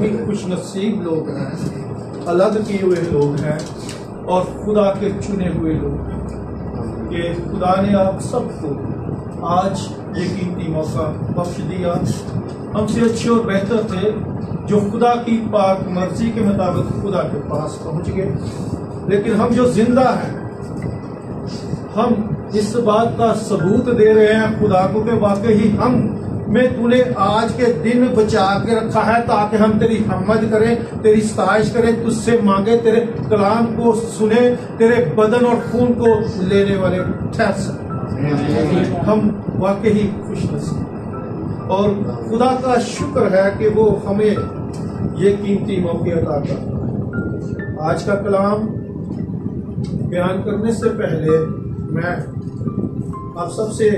ही खुशनसीब लोग हैं, अलग किए हुए लोग हैं और खुदा के चुने हुए लोग कि खुदा ने आप सबको आज ये कीमती मौका बख्श दिया। हमसे अच्छे और बेहतर थे जो खुदा की पाक मर्जी के मुताबिक खुदा के पास पहुंच गए, लेकिन हम जो जिंदा हैं हम इस बात का सबूत दे रहे हैं खुदा को कि वाकई हम में तूने आज के दिन बचा के रखा है ताकि हम तेरी हिम्मत करें, तेरी सताइश करें, तुझसे मांगे, तेरे कलाम को सुने, तेरे बदन और खून को लेने वाले ठहर सकें। हम वाकई खुशनसीब और खुदा का शुक्र है कि वो हमें ये कीमती मौके अता कर। आज का कलाम बयान करने से पहले मैं आप सबसे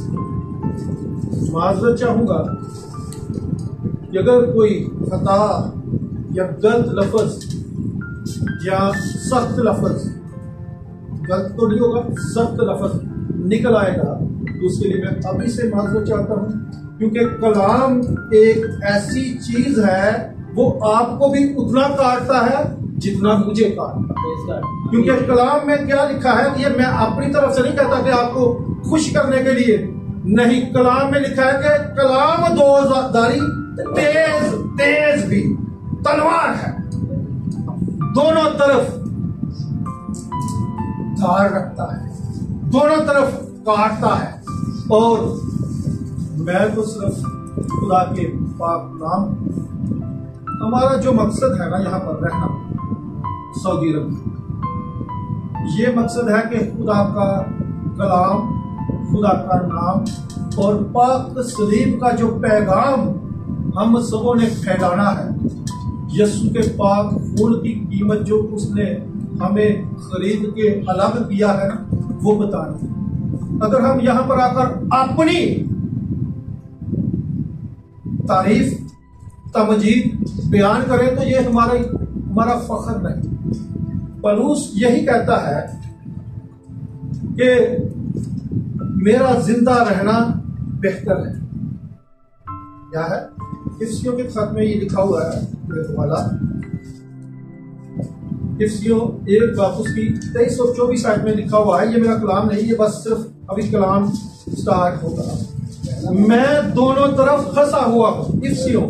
माजरत चाहूंगा कि अगर कोई खता या गलत लफ्ज या सख्त लफ्ज, गलत तो नहीं होगा, सख्त लफ्ज निकल आएगा तो उसके लिए मैं अभी से माजरत चाहता हूं, क्योंकि कलाम एक ऐसी चीज है वो आपको भी उतना काटता है जितना मुझे काटता है। क्योंकि कलाम में क्या लिखा है, ये मैं अपनी तरफ से नहीं कहता कि आपको खुश करने के लिए नहीं, कलाम में लिखा है कि कलाम दोधारी तेज तेज भी तलवार है, दोनों तरफ धार रखता है, दोनों तरफ काटता है। और मैं तो सिर्फ खुदा के पाक नाम, हमारा जो मकसद है ना यहाँ पर रहना सऊदी अरब में, ये मकसद है कि खुदा का कलाम, खुदा का नाम और पाक सलीब का जो पैगाम हम सबों ने फैलाना है, यीशु के पाक खून की कीमत जो उसने हमें खरीद के अलग किया है वो बतानी। अगर हम यहाँ पर आकर अपनी तारीफ तमजीद बयान करें तो ये हमारा फख्र नहीं। पौलुस यही कहता है कि मेरा जिंदा रहना बेहतर है। क्या है? इफ्सियों के खत में ये लिखा हुआ है वाला, इफ्सियों 1 बाप की 23 और 24 आयत में लिखा हुआ है। ये मेरा कलाम नहीं, ये बस सिर्फ अभी कलाम स्टार्ट होगा। मैं दोनों तरफ फंसा हुआ हूं। इफ्सियों,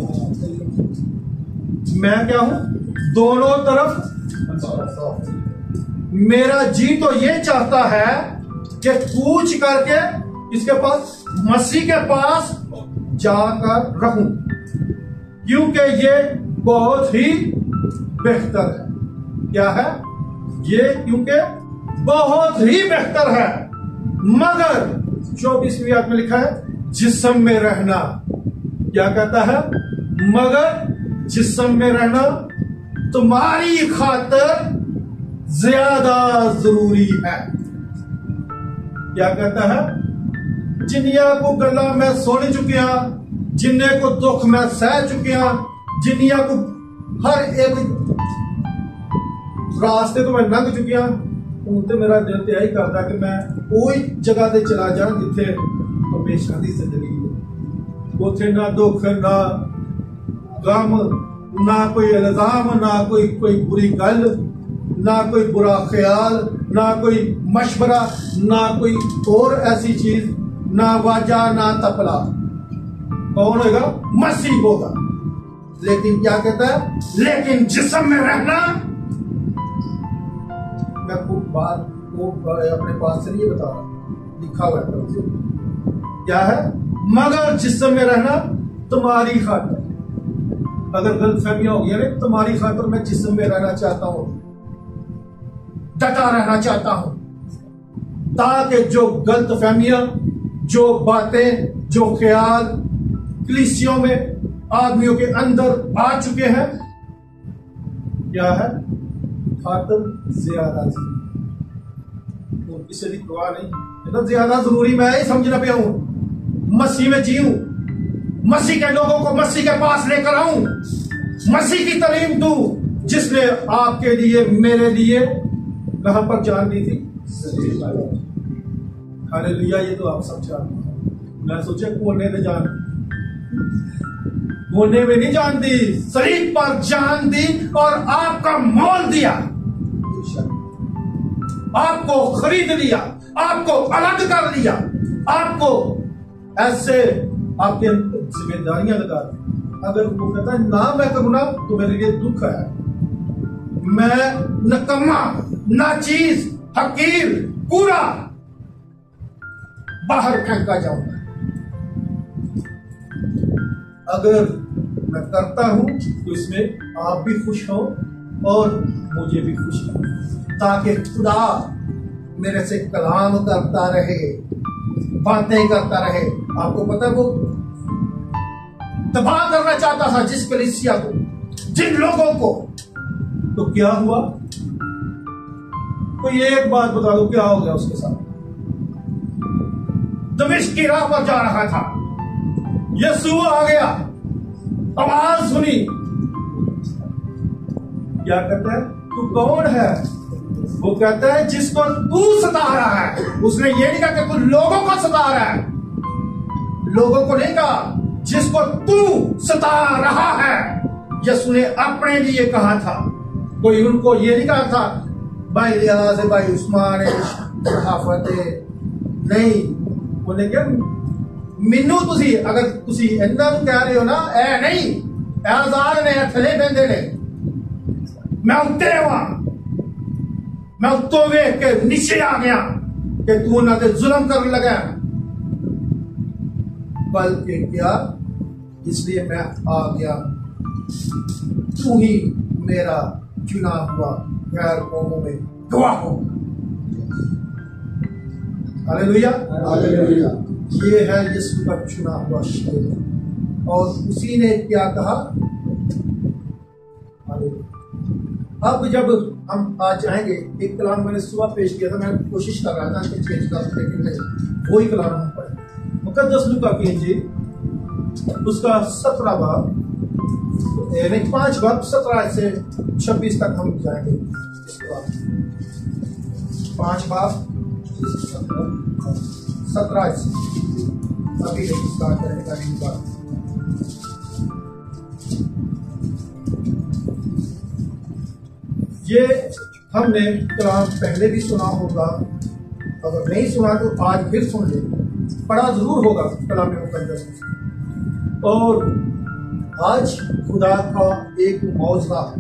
मैं क्या हूं? दोनों तरफ। मेरा जी तो ये चाहता है कि कूच करके इसके पास, मसीह के पास जाकर रहूं, क्योंकि ये बहुत ही बेहतर है। क्या है ये? क्योंकि बहुत ही बेहतर है। मगर 24वीं आयत में लिखा है जिस्म में रहना। क्या कहता है? मगर जिस्म में रहना तुम्हारी खातिर ज्यादा जरूरी है। क्या कहता है? जिनिया को गला मैं सुन चुकिया, जिन्ने को दुख मैं सह चुकिया, जिनिया को हर एक रास्ते तो मैं लंघ चुकिया। हूं तो मेरा दिल तो यही करता कि मैं कोई जगह ते चला जा जिथे हमेशा की जिंदगी हो, उथे ना दुख ना गम, ना कोई इल्जाम, ना कोई बुरी गल, ना कोई बुरा ख्याल, ना कोई मशवरा, ना कोई और ऐसी चीज, ना वाजा ना तपला। कौन होगा? मसीह होगा। लेकिन क्या कहता है? लेकिन जिस्म में रहना। मैं खूब बात को अपने पास से नहीं बता रहा, लिखा हुआ है। क्या है? मगर जिस्म में रहना तुम्हारी खातिर। अगर गलतफहमियां हो गई ना, तुम्हारी खातिर मैं जिस्म में रहना चाहता हूं, डटा रहना चाहता हूं, ताकि जो गलतफहमियां, जो बातें, जो ख्याल कलीसियों में आदमियों के अंदर आ चुके हैं, क्या है? खातिर ज्यादा तो किसी की दुआ नहीं, इतना ज्यादा जरूरी मैं ही समझना पे हूं। मसीह में जीऊं, मसीह के लोगों को मसीह के पास लेकर आऊं, मसीह की तालीम दूं, जिसने आपके लिए, मेरे लिए कहां पर जान दी थी? हालेलुया। ये तो आप सब जानते हैं। मैं सोचा कोने में जान, होने में नहीं जान दी, शरीर पर जान दी और आपका मोल दिया, आपको खरीद लिया, आपको अलग कर लिया, आपको ऐसे आपके जिम्मेदारियां लगा दी। अगर वो कहता है ना मैं करूं ना तो मेरे लिए दुख है, मैं नकम्मा, नाचीज, हकीर, पूरा बाहर फेंका जाऊंगा। अगर मैं करता हूं तो इसमें आप भी खुश हो और मुझे भी खुश हो, ताकि खुदा मेरे से कलाम करता रहे, बातें करता रहे। आपको पता है वो तबाह करना चाहता था जिस कलीसिया को, जिन लोगों को, तो क्या हुआ? तो ये एक बात बता दो, क्या हो गया उसके साथ? दमिश्क की राह पर जा रहा था, यीशु आ गया, आवाज सुनी, क्या कहता है? तू कौन है? वो कहता है जिसको तू सता रहा है। उसने ये नहीं कहा कि तू लोगों को सता रहा है, लोगों को नहीं कहा, जिसको तू सता रहा है। यीशु ने अपने लिए कहा था, कोई उनको ये नहीं कहा था भाई लिहाज है, भाई उस्मान सहाफत नहीं। उन्हें क्या मिन्नू तुसी, अगर तुसी इन्ना कह रहे हो ना, ए नहीं आजाद ने थले बंदे ने, मैं उत्ते हुआ, मैं उत्तो वेख के नीचे आ गया कि तू उन्होंने जुल्म कर लगा, बल्कि क्या इसलिए मैं आ गया, तू ही मेरा चुना हुआ गैर कौमों में गवाह हो। Hallelujah, hallelujah. ये है यीशु का चुना हुआ शरीर, और उसी ने क्या कहा? अब जब हम आज जाएंगे, एक कलाम मैंने सुबह पेश किया था, मैं कोशिश कर रहा था कि चेंज कर, लेकिन नहीं, वही कलाम हम पढ़े। मुकद्दस लूका की इंजील उसका 17 बाब, नहीं 5 बाब 17 से 26 तक हम जाएंगे। इसके बाद 5 बाब 17 से अभी स्टार्ट करने का नहीं बात। ये हमने कलाम पहले भी सुना होगा, अगर नहीं सुना तो आज फिर सुन ले, पढ़ा जरूर होगा कलाम मुकद्दस। और आज खुदा का एक मौजूदा है,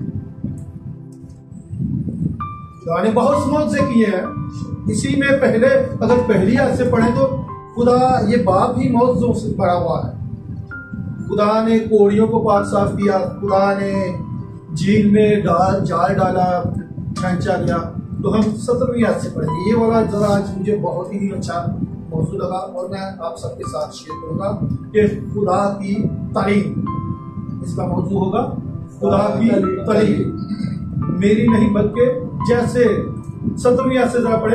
खुदा ने बहुत मौजे किए हैं। इसी में पहले अगर पहली याद से पढ़े तो खुदा ये बाप ही मौजों से भरा हुआ है। खुदा ने कोड़ियों को पाक साफ किया, खुदा ने झील में जाल डाला, खींचा गया। तो हम 17वीं याद से पढ़ेंगे। ये वाला जरा आज मुझे बहुत ही अच्छा मौजूद लगा और मैं आप सबके साथ शेयर करूंगा कि खुदा की तारीफ, इसका मौजूद होगा खुदा की तारीफ, मेरी नहीं बल्कि जैसे 17वीं याद से जरा पढ़े।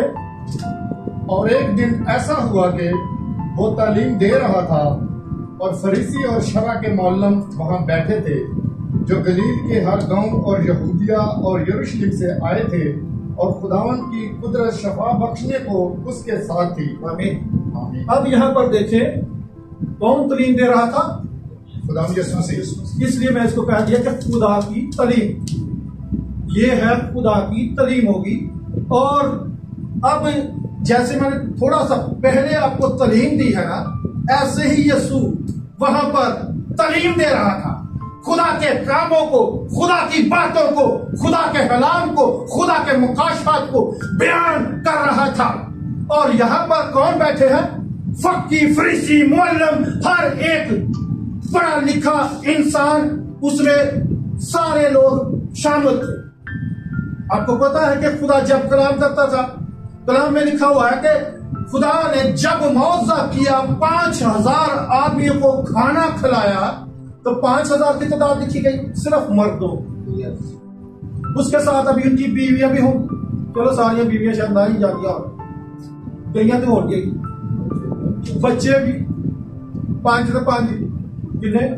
और एक दिन ऐसा हुआ कि वो तालीम दे रहा था और फरीसी और शरा के मौलम वहां बैठे थे, जो गलील के हर गांव और यहूदिया और यरूशलेम से आए थे, और खुदावन की कुदरत शफा बख्शने को उसके साथ थी। आमीन। अब यहाँ पर देखें कौन तालीम दे रहा था? खुदावन यीशु मसीह। इसलिए मैं इसको कह दिया कि खुदा की तालीम, ये है खुदा की तालीम होगी। और अब जैसे मैंने थोड़ा सा पहले आपको तालीम दी है ना, ऐसे ही यीशु वहां पर तालीम दे रहा था, खुदा के कामों को, खुदा की बातों को, खुदा के कलाम को, खुदा के मुकाशफात को बयान कर रहा था। और यहाँ पर कौन बैठे हैं? फक्की, फरीसी, मुअल्लिम, हर एक पढ़ा लिखा इंसान, उसमें सारे लोग शामिल थे। आपको पता है कि खुदा जब कलाम करता था, कलाम में लिखा हुआ है कि खुदा ने जब मौजा किया, 5000 आदमियों को खाना खिलाया, तो 5000 की तादाद लिखी गई सिर्फ मर्दों। उसके साथ अभी उनकी बीवियां भी हों, चलो सारी बीवियां शायद ना ही जाती हो, कई तो हो गई, बच्चे भी 5 तो 5 कितने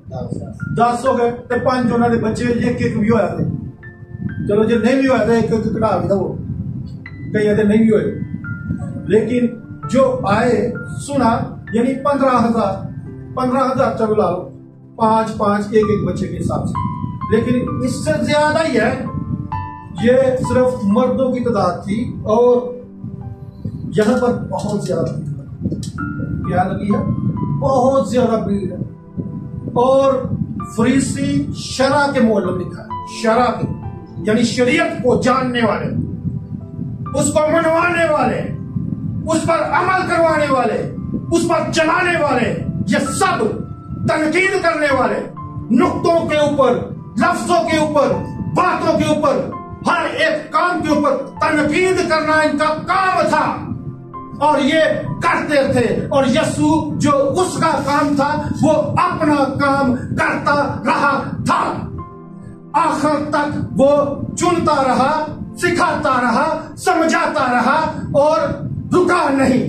10 हो गए, तो 5 उन्होंने बच्चे एक भी होया थे। चलो जो नहीं भी होया था एक कटा भी था, वो कई नहीं भी हुए, लेकिन जो आए सुना, यानी 15,000 चलो ला लो, 5-5 एक बच्चे के हिसाब से, लेकिन इससे ज्यादा ही है। ये सिर्फ मर्दों की तादाद थी और यहाँ पर बहुत ज्यादा क्या लगी है, बहुत ज्यादा भीड़ है। और फरीसी शरा के मोहल्लों में लिखा है, शरा के यानी शरीयत को जानने वाले, उसको मनवाने वाले, उस पर अमल करवाने वाले, उस पर चलाने वाले, ये सब तनकीद करने वाले, नुक्तों के ऊपर, लफ्जों के ऊपर, बातों के ऊपर, हर एक काम के ऊपर तनकीद करना इनका काम था और ये करते थे। और यीशु जो उसका काम था वो अपना काम करता रहा था, आखिर तक वो चुनता रहा, सिखाता रहा, समझाता रहा और रुका नहीं,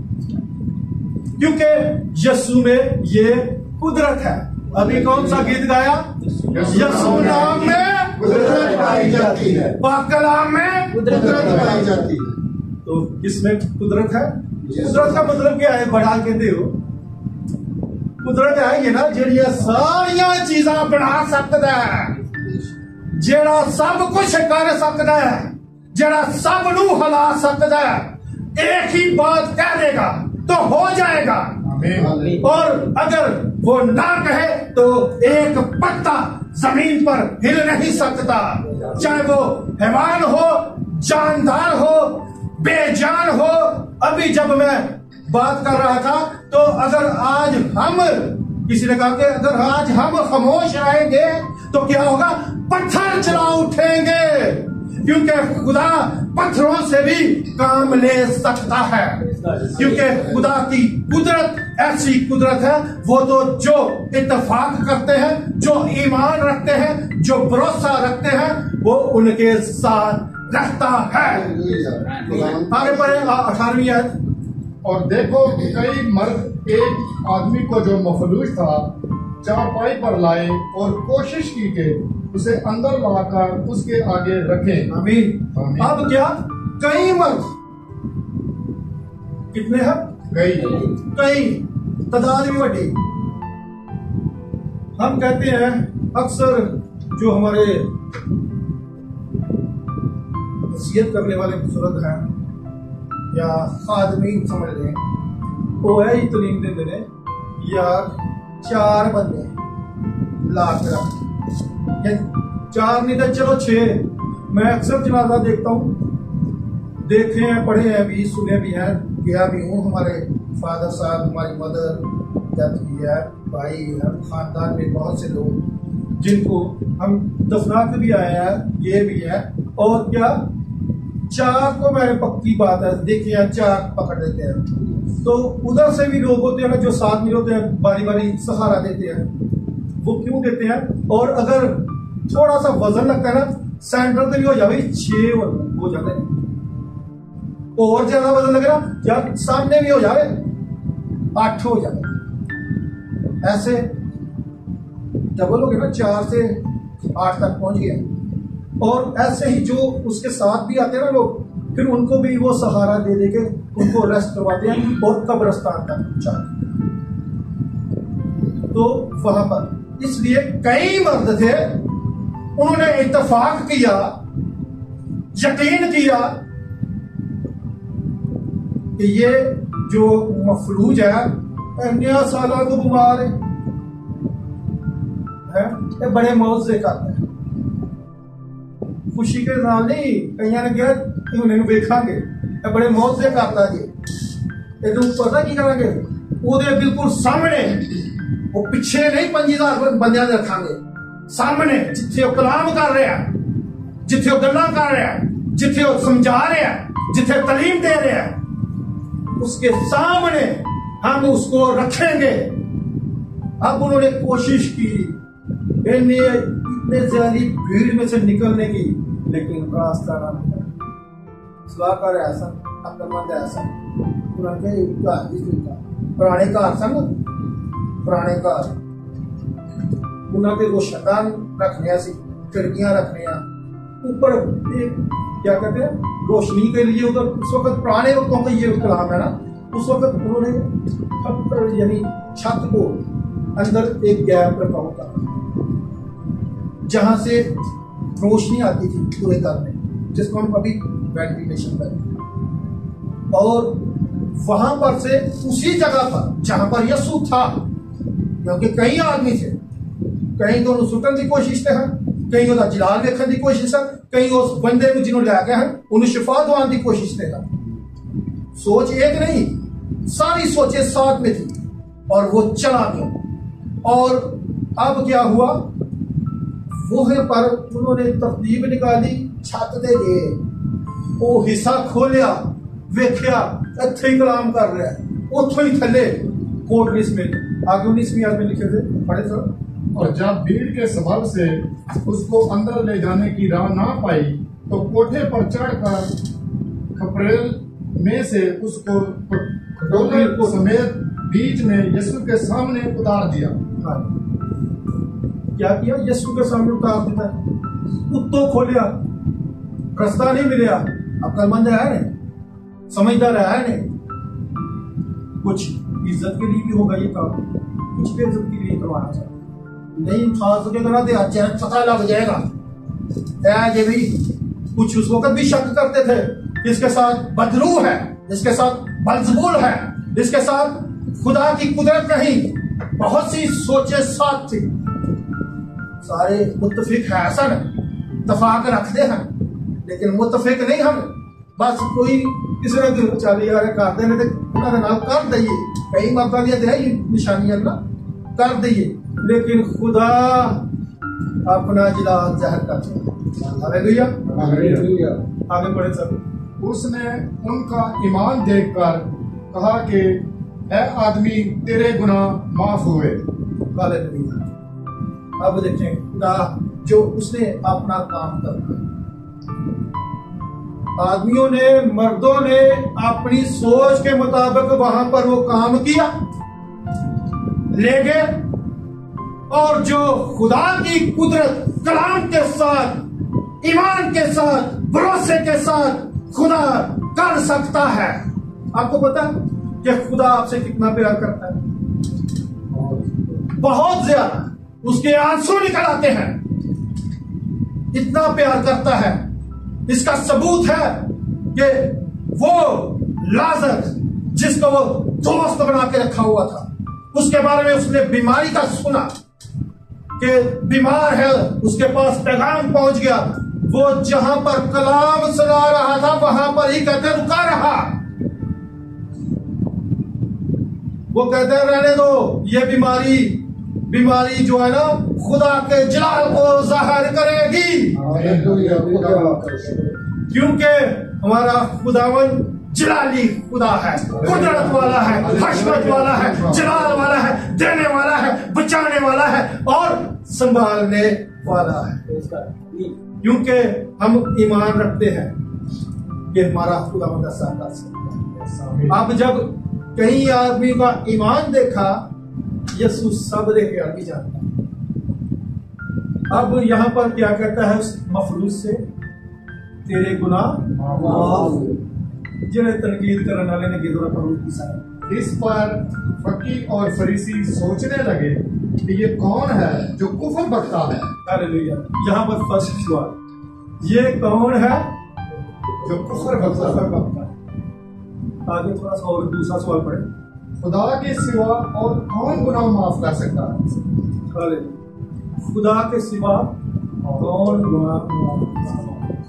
क्योंकि यीशु में ये कुदरत है। अभी कौन सा गीत गाया? यीशु नाम में कुदरत पाई जाती है, पाक कलाम में कुदरत पाई जाती है। तो किसमें कुदरत है? कुदरत का मतलब क्या है? बढ़ा के दो। कुदरत है ये ना जेड़िया सारिया चीजा बना सकता है, जेड़ा सब कुछ कर सकता है, जेड़ा सब नू हिला सकता है, एक ही बात कह देगा तो हो जाएगा। और अगर वो ना कहे तो एक पत्ता जमीन पर हिल नहीं सकता, चाहे वो हैवान हो, जानदार हो, बेजान हो। अभी जब मैं बात कर रहा था तो अगर आज हम, किसी ने कहा कि अगर आज हम खामोश रहेंगे तो क्या होगा? पत्थर चला उठेंगे, क्योंकि खुदा पत्थरों से भी काम ले सकता है, क्योंकि खुदा की कुदरत ऐसी कुदरत है। वो तो जो इत्तेफाक करते हैं, जो ईमान रखते हैं, जो भरोसा रखते हैं, वो उनके साथ रहता है। आगे पढ़े 18वीं आयत। और देखो कई मर्द एक आदमी को जो मफलूज था चारपाई पर लाए और कोशिश की कि उसे अंदर लाकर उसके आगे रखें। आमीन। अब क्या? कई मर्द, कितने हैं? कई, तादाद भी बड़ी। हम कहते हैं अक्सर जो हमारे नसीहत करने वाले बुजुर्ग हैं या आदमी समझ लें, वो है तलीम देते हैं यार 4 बंदे लाख रख, 4 नहीं तो चलो 6। मैं अक्सर जनाजा देखता हूँ, देखे हैं, पढ़े हैं भी, सुने भी हैं, गया भी हूँ। हमारे फादर साहब, हमारी मदर डेथ भी है, भाई है, खानदान में बहुत से लोग जिनको हम दफना के भी आए हैं, ये भी है। और क्या 4 तो मैंने पक्की बात है, देखिए 4 पकड़ देते हैं। तो उधर से भी लोग होते हैं ना जो साथ में होते हैं, बारी बारी सहारा देते हैं। वो क्यों देते हैं? और अगर थोड़ा सा वजन लगता है ना, सेंटर से भी हो जाए 6 हो जाते हैं, और ज्यादा वजन लगे ना या सामने भी हो जाए 8 हो जाए। ऐसे डबल हो गए ना, 4 से 8 तक पहुंच गए। और ऐसे ही जो उसके साथ भी आते हैं ना लोग, फिर उनको भी वो सहारा दे दे के उनको रेस्ट करवाते हैं और कब्रिस्तान तक पहुंचाते हैं। तो वहां पर इसलिए कई मर्द थे, उन्होंने इत्तेफाक किया, यकीन किया कि ये जो मफलूज है, 9 साल को बीमार है, ये बड़े मौज से करते हैं, खुशी के नाल नहीं। कई ने कहा उन्हें देखांगे बड़े मौज से करता जी, पता की करेंगे ਉਹਦੇ बिल्कुल सामने, वो पिछे नहीं 5000 बंदियां दे रखांगे, सामने जिथे वो कलाम कर रहा है, जिथे वो गल्लां कर रहा है, जिथे वो समझा रहा है, जिथे तालीम दे रहा है, उसके सामने हम उसको रखेंगे। अब उन्होंने कोशिश की इतने ज्यादा भीड़ में से निकलने की, लेकिन रास्ता ना मिला। सलाहकार ऐसा अकलमंद ऐसा पुराने घर सन, पुराने घर उन्होंने वो शटान रखने सी, खिड़कियां रखने ऊपर, क्या कहते हैं, रोशनी के लिए। उधर उस वक्त पुराने वक्तों का ये कलाम है ना, उस वक्त उन्होंने यानी छत को अंदर एक गैप रखा होता था जहां से रोशनी आती थी पूरे घर में, जिसको हम अभी वेंटिलेशन करते हैं। और वहां पर से उसी जगह पर जहां पर यसु था, क्योंकि कई आदमी थे, कहीं तो सुटन की कोशिश थे, कहीं उसका जलाल देखने की कोशिश है, कहीं उस बंदे को जिन्होंने लैके हैं उन्हें शिफा दवाने की कोशिश थे। सोच एक नहीं, सारी सोचें साथ में थी और वो चला गया। और अब क्या हुआ, वहां पर उन्होंने तरतीब निकाली, छत दे गए, वो हिस्सा खोलिया, वेख्या इत्थे ही कलाम कर रहा है, उथों ही थले कोटलिस में आगे 19वीं आयत में लिखे थे, पढ़े सर। और जब भीड़ के सबब से उसको अंदर ले जाने की राह ना पाई तो कोठे पर चढ़कर खपरेल में से उसको खटोले को समेत बीच में यीशु के सामने उतार दिया। क्या किया? यीशु के सामने उतार दिया, उत्तो खोलिया, रास्ता नहीं मिला। अक्लमंद है ने, समझदार है ने, कुछ इज्जत के लिए भी होगा ये काम, कुछ भी इज्जत के लिए करवाना चाहिए, नहीं खास करा दे अचानक पता लग जाएगा। ये भी कुछ उस वक्त भी शक करते थे, इसके साथ बदरू है, इसके साथ बल्जबूल है, इसके साथ खुदा की कुदरत नहीं। बहुत सी सोचे साथ थी, सारे मुत्तफिक है, ऐसा नहीं तफाक रखते हैं लेकिन मुत्तफिक नहीं हम। बस कोई किसी ने दिल चल यार कर देने कर दईए, कई मौका दिया दे निशानियां ना कर दईए, लेकिन खुदा अपना जलाल जाहिर करता। हालेलुया, आगे बढ़े सर। उसने उनका ईमान देखकर कहा कि ऐ आदमी तेरे गुनाह माफ हुए। हालेलुया। अब देखें खुदा जो उसने अपना काम करना, आदमियों ने, मर्दों ने अपनी सोच के मुताबिक वहां पर वो काम किया, ले गए, और जो खुदा की कुदरत कलाम के साथ, ईमान के साथ, भरोसे के साथ खुदा कर सकता है। आपको पता है कि खुदा आपसे कितना प्यार करता है? बहुत ज्यादा, उसके आंसू निकल आते हैं, इतना प्यार करता है। इसका सबूत है कि वो लाजर जिसको वो दोस्त बना के रखा हुआ था, उसके बारे में उसने बीमारी का सुना कि बीमार है, उसके पास पैगाम पहुंच गया, वो जहां पर कलाम सुना रहा था वहां पर ही कहते रुका रहा। वो कहते रहने दो, ये बीमारी जो है ना खुदा के जलाल को जाहिर करेगी, क्योंकि हमारा खुदावन जलाली खुदा है, कुदरत वाला है, हशमत वाला है, जलाल वाला है, देने वाला है, बचाने वाला है और संभालने वाला है। क्योंकि हम ईमान रखते हैं कि हमारा खुदावन ऐसा कर सकता है। अब जब कई आदमी का ईमान देखा, यीशु सब्र के आगे जाता है। अब यहाँ पर क्या कहता है उस मफलूस से, तेरे गुनाह जिन्हें तनकीद करने वाले ने गिदोरा फरूक की साथ। इस पर फकीह और फरीसी सोचने लगे कि ये कौन है जो कुफर बकता है। हालेलुया। यहाँ पर फर्स्ट सवाल, ये कौन है जो कुफर बकता है। आगे थोड़ा सा और दूसरा सवाल पढ़े, खुदा के सिवा और कौन गुनाह माफ कर सकता है? हालेलुया। खुदा के सिवा कौन गुनाह माफ कर सकता है?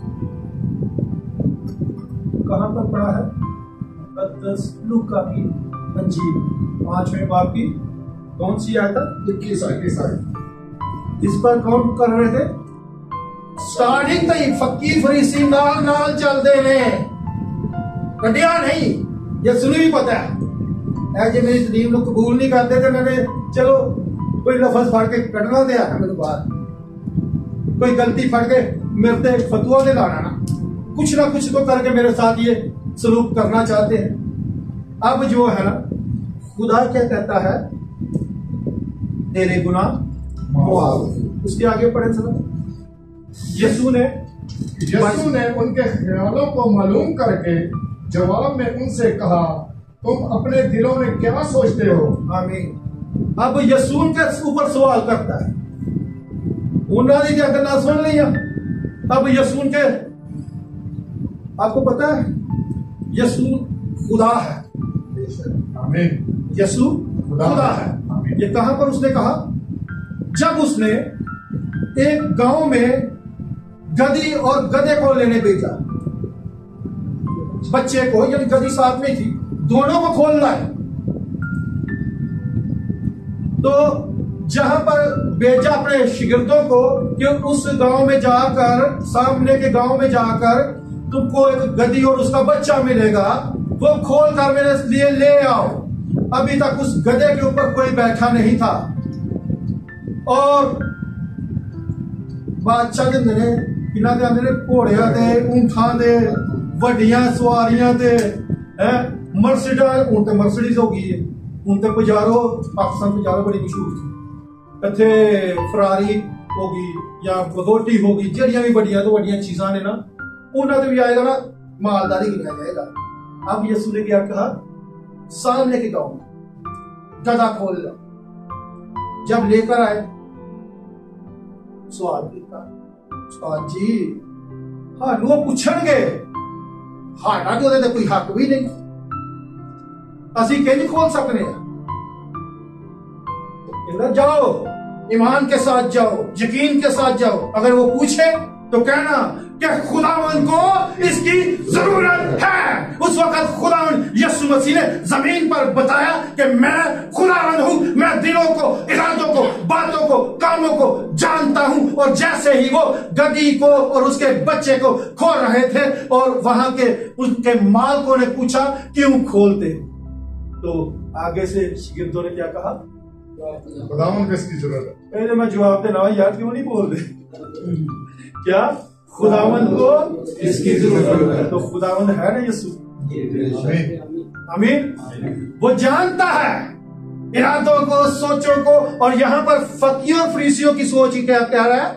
कहां पर पढ़ा है? मुकद्दस लूका की अंजील 5वें बाब की कौन सी आयत? 21 आयत। इस पर कौन कर रहे थे? स्टार्टिंग तो ही फकीर फरीसी नाल नाल चलते हैं, कटिया नहीं। ये सुनी भी पता है ऐसे मेरी तलीम लोग कबूल नहीं करते थे, मैंने चलो कोई लफज फड़ के कटना दिया मेरे बाहर, कोई गलती फड़ के मेरे से फतुआ दे लाना ना कुछ तो करके मेरे साथ ये सलूक करना चाहते हैं। अब जो है ना खुदा क्या कहता है, तेरे गुनाह माफ। उसके आगे पढ़े सर। यीशु ने उनके ख्यालों को मालूम करके जवाब में उनसे कहा, तुम अपने दिलों में क्या सोचते हो? आमीन। अब यसून के ऊपर सवाल करता है, उन्होंने क्या करना सुन लिया। अब यसून के, आपको पता है यसून खुदा है, यसून खुदा है। ये कहां पर उसने कहा? जब उसने एक गांव में गधी और गधे को लेने भेजा, बच्चे को, यानी गधी साथ में थी, दोनों को खोलना है। तो जहां पर भेजा अपने शिगिर्दों को कि उस गांव में जाकर, सामने के गांव में जाकर तुमको एक गधी और उसका बच्चा मिलेगा, वो खोल कर मेरे लिए ले आओ। अभी तक उस गधे के ऊपर कोई बैठा नहीं था और बादशाह के दिने किना के आंदे ने घोड़ियां दे, ऊंठां दे, वड्डियां सवारियां दे, मर्सिडीज हो गई है, उनते पजारो, पाकिस्तान पजारो बड़ी मशहूर थी। इत्थे फरारी होगी या बगोटी होगी, जड़ियां भी बड़ियां तो वड्डियां चीजां ने ना, उन्होंने भी आएगा ना, मालदारी गिनाया जाएगा। अब यीशु ने क्या कहा? सामने के गांव में गधा खोल लो। जब लेकर आए, सवाल किया, उस्ताद जी हाँ वो पूछणगे, हाड़ा तो दे कोई हक भी नहीं, असी कहीं खोल सकते हैं। तो जाओ, ईमान के साथ जाओ, यकीन के साथ जाओ। अगर वो पूछे तो कहना कि खुदावंद को इसकी जरूरत है। उस वक्त खुदावंद यीशु मसीह ने जमीन पर बताया कि मैं खुदावंद हूं, मैं दिलों को, इरादों को, बातों को, कामों को जानता हूं। और जैसे ही वो गधी को और उसके बच्चे को खोल रहे थे और वहां के उनके मालिकों ने पूछा क्यों खोलते, तो आगे से शिगिर्दों ने क्या कहा? खुदावंद को इसकी जरूरत है। पहले मैं जवाब देना यार, क्यों नहीं बोल रहे? क्या खुदावंद को इसकी जरूरत है? तो खुदावंद है ना यीशु। आमीन। वो जानता है इरादों को, सोचों को। और यहां पर फकीरों और फरीसियों की सोच ही क्या कह रहा है?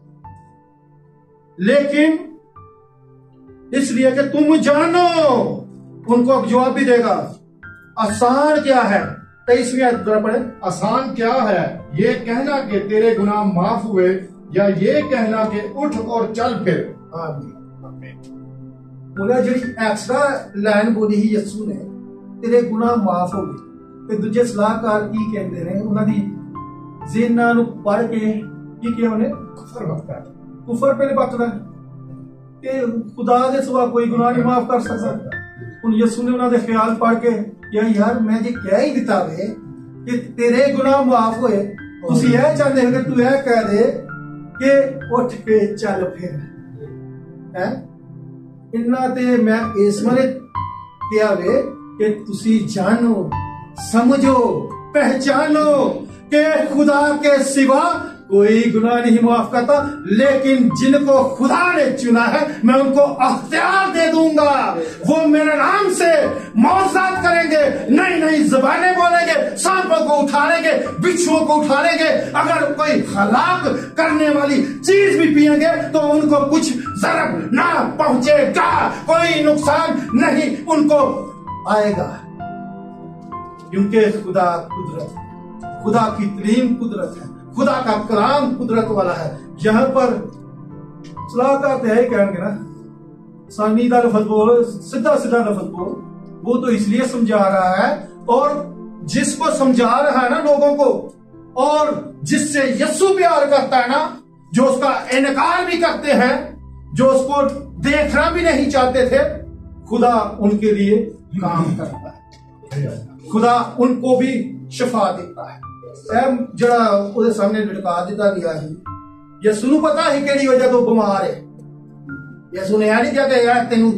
लेकिन इसलिए कि तुम जानो, उनको अब जवाब भी देगा। आसान क्या है? 23वीं आयत पढ़े। आसान क्या है ये कहना कि तेरे गुनाह माफ हुए, या ये कहना कि उठ और चल फिर। बोला जी एक्स्ट्रा लाइन बोली ही यीशु ने, तेरे गुनाह माफ हो गए। ਤੇ ਦੂਜੇ ਸਲਾਹਕਾਰ ਕੀ ਕਹਿੰਦੇ ਨੇ, ਉਹਨਾਂ ਦੀ ਜ਼ਿਹਨਾਂ ਨੂੰ ਪੜ੍ਹ ਕੇ ਕੀ ਕਿਹਾ ਉਹਨੇ? ਕੁਫਰ ਬਕਦਾ, ਕੁਫਰ ਪਹਿਲੇ ਬਕਦਾ ਕਿ ਖੁਦਾ ਦੇ ਸਿਵਾ ਕੋਈ ਗੁਨਾਹ ਨਹੀਂ ਮਾਫ ਕਰ ਸਕਦਾ। ਹੁਣ ਯਿਸੂ ਨੇ ਉਹਨਾਂ ਦੇ ਖਿਆਲ ਪੜ੍ਹ ਕੇ ਕਿਹਾ ਯਾਰ ਮੈਂ ਜੇ ਕਹਿ ਹੀ ਦਿੱਤਾ ਵੇ ਕਿ ਤੇਰੇ ਗੁਨਾਹ ਮਾਫ ਹੋਏ, ਤੁਸੀਂ ਇਹ ਚਾਹੁੰਦੇ ਹੋ ਕਿ ਤੂੰ ਇਹ ਕਹਿ ਦੇ ਕਿ ਉੱਠ ਕੇ ਚੱਲ ਫਿਰ ਹੈ। ਇੰਨਾ ਤੇ मैं इस बारे किया वे कि तुसी जानो, समझो, पहचानो कि खुदा के सिवा कोई गुनाह नहीं माफ करता, लेकिन जिनको खुदा ने चुना है मैं उनको अख्तियार दे दूंगा। वो मेरे नाम से मौजूद करेंगे, नई नई ज़बानें बोलेंगे, सांपों को उठा लेंगे, बिच्छुओं को उठा लेंगे। अगर कोई हलाक करने वाली चीज भी पिएंगे तो उनको कुछ जरब ना पहुंचेगा, कोई नुकसान नहीं उनको आएगा, क्योंकि खुदा कुदरत, खुदा की तरीन कुदरत है, खुदा का कलाम कुदरत वाला है। यहां पर सलाहकार तो है कहेंगे ना, सानीदा लफ्ज बोल, सीधा सीधा लफ्ज बोल, वो तो इसलिए समझा रहा है। और जिसको समझा रहा है ना लोगों को, और जिससे यीशु प्यार करता है ना, जो उसका इनकार भी करते हैं, जो उसको देखना भी नहीं चाहते थे, खुदा उनके लिए काम करता है, खुदा उनको भी शिफा देता है। जरा ਉਹਦੇ ਸਾਹਮਣੇ ਲਟਕਾ ਦਿੱਤਾ ਗਿਆ ਸੀ, ਯਿਸੂ ਨੂੰ ਪਤਾ ਸੀ ਕਿਹੜੀ ਵਜ੍ਹਾ ਤੋਂ ਬਿਮਾਰ ਹੈ। ਯਿਸੂ ਨੇ ਇਹ ਨਹੀਂ ਕਿਹਾ ਕਿ ਯਾਰ ਤੈਨੂੰ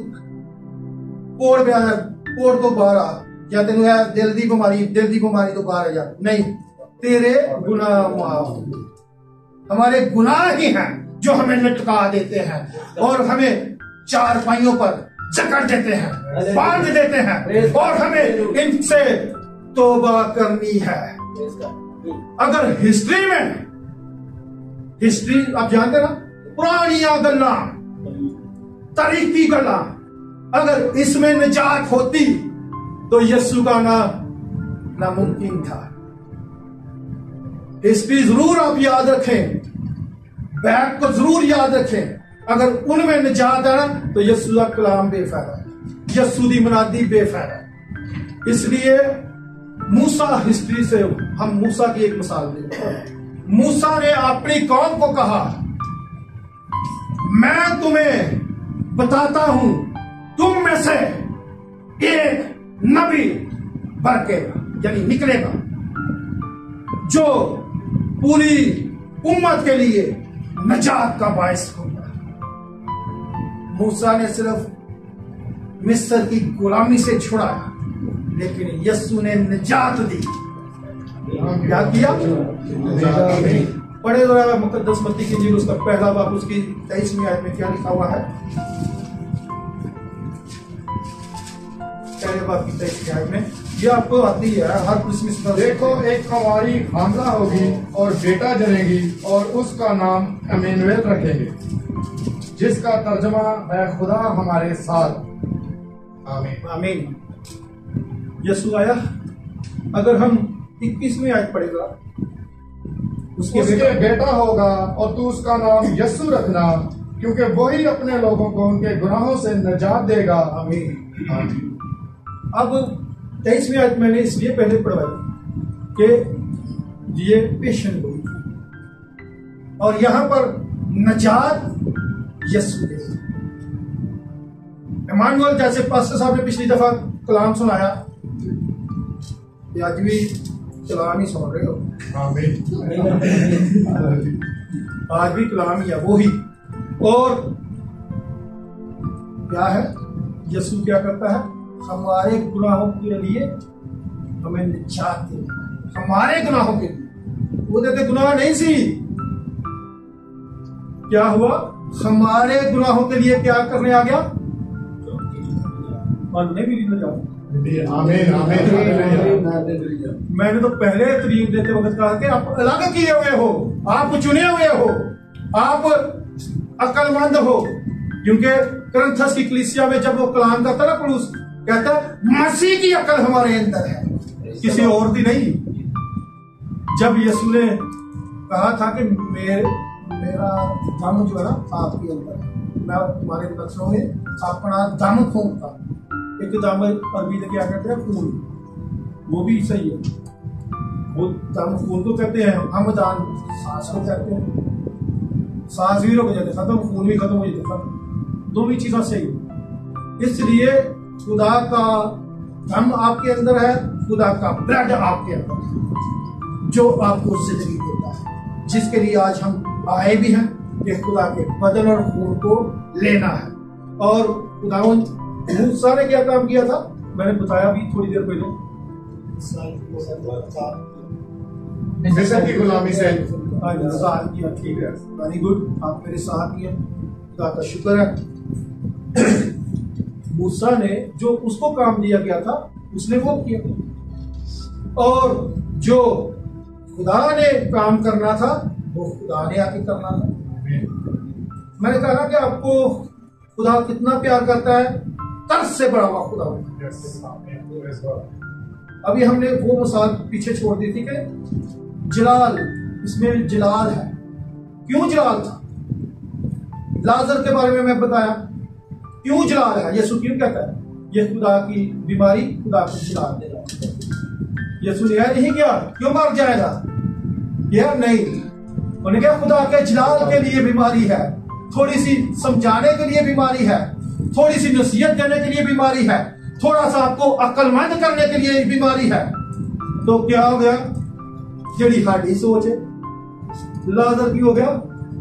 ਕੋੜ ਤੋਂ ਬਾਹਰ ਆ, ਜਾਂ ਤੈਨੂੰ ਇਹ ਦਿਲ ਦੀ ਬਿਮਾਰੀ ਤੋਂ ਬਾਹਰ ਆ ਜਾ। नहीं, तेरे गुनाह माफ, हमारे गुनाह ही हैं जो हमें लटका देते हैं और हमें चारपाइयों पर जकड़ देते हैं, बांध देते हैं, और हमें इनसे तौबा करनी है। अगर हिस्ट्री आप जानते ना, पुरानिया गल्ला, तारीखी गल्ला, अगर इसमें निजात होती तो यीशु का नामुमकिन था। हिस्ट्री जरूर आप याद रखें, बैक को जरूर याद रखें। अगर उनमें निजात है ना तो यस्सु का कलाम बेफायदा है, यस्सु दी मनादी बेफायदा है। इसलिए मूसा हिस्ट्री से हम मूसा की एक मिसाल देते हैं। मूसा ने अपनी कौम को कहा, मैं तुम्हें बताता हूं, तुम में से एक नबी बरकेगा, यानी निकलेगा, जो पूरी उम्मत के लिए नजात का बायस होगा। मूसा ने सिर्फ मिस्र की गुलामी से छुड़ाया, लेकिन यस्सु ने निजात दी। क्या किया? पढ़े जरा मुकद्दस मत्ती की इंजील उसका पहला बाब उसकी 23वीं आयत में क्या लिखा हुआ है? पहले बाब की 23वीं आयत में ये आपको आती है हर क्रिसमस पर। देखो, एक कुंवारी खामला होगी और बेटा जनेगी और उसका नाम इम्मानुएल रखेंगे, जिसका तर्जमा है खुदा हमारे साथ। आमीन आमीन। यीशु आया। अगर हम 21वीं आयत पढ़ेगा, उसके बेटा होगा और तू उसका नाम यस्सु रखना, क्योंकि वही अपने लोगों को उनके गुनाहों से निजात देगा। आमीन। अब 23वीं आयत मैंने इसलिए पहले पढ़वाई कि ये पेशेंट हुई और यहां पर नजात यस्सु दे। इमानुएल, जैसे पास्टर साहब ने पिछली दफा कलाम सुनाया, आज भी कलाम ही सुन रहे हो। आज भी कलाम ही है वो ही। और क्या है, यीशु क्या करता है? हमारे गुनाहों के लिए हमें निजात दे, हमारे गुनाहों के लिए। वो देते गुनाह नहीं सी, क्या हुआ? हमारे गुनाहों के लिए क्या करने आ गया? मानने भी नहीं जाओ। आमीन आमीन। मैंने तो पहले तरीक देते वक्त कहा कि आप अलग किए हुए हो, आप चुने हुए हो, आप अक्लमंद हो। क्योंकि करंथस की कलीसिया में जब वो कलाम करता ना पौलुस, कहता मसीह की अकल हमारे अंदर है, किसी और की नहीं। जब यीशु ने कहा था कि मेरा दम जो है ना आपके अंदर है, मैं तुम्हारे बच्चों में अपना दम फूंकता। एक दम अरबी में क्या कहते हैं? खून। वो भी सही है, वो दम खून को कहते हैं, हम दान सांस को कहते हैं। सांस भी रुक जाते खत्म, खून भी खत्म हो जाते खत्म, दोनों चीजें सही है। इसलिए खुदा का दम आपके अंदर है, खुदा का ब्लड आपके अंदर है, जो आपको जिंदगी देता है, जिसके लिए आज हम आए भी हैं कि खुदा के बदन और खून को लेना है। और खुदावंद मूसा ने क्या काम किया था? मैंने बताया भी थोड़ी देर पहले, मिस्र की गुलामी से आजाद किया। ठीक है, वेरी गुड, आप मेरे साथ ही हैं, खुदा का शुक्र है। मूसा ने जो उसको काम दिया गया था उसने वो किया, और जो खुदा ने काम करना था वो खुदा ने आके करना था। मैंने कहा कि आपको खुदा कितना प्यार करता है, तरस से बड़ा हुआ खुदा। अभी हमने वो मिसाल पीछे छोड़ दी थी कि जलाल, इसमें जलाल है। क्यों जलाल था? लाजर के बारे में मैं बताया, क्यों जलाल है? यीशु क्यों कहता है ये खुदा की बीमारी, खुदा को जलाल दे रहा है। यीशु ने यह नहीं किया क्यों मर जाएगा, यह नहीं, उन्होंने कहा खुदा के जलाल के लिए बीमारी है, थोड़ी सी समझाने के लिए बीमारी है, थोड़ी सी नसीहत देने के लिए बीमारी है, थोड़ा सा आपको अक्लमंद करने के लिए बीमारी है। तो क्या हो गया? जड़ी हाडी सोच है, लाजर की हो गया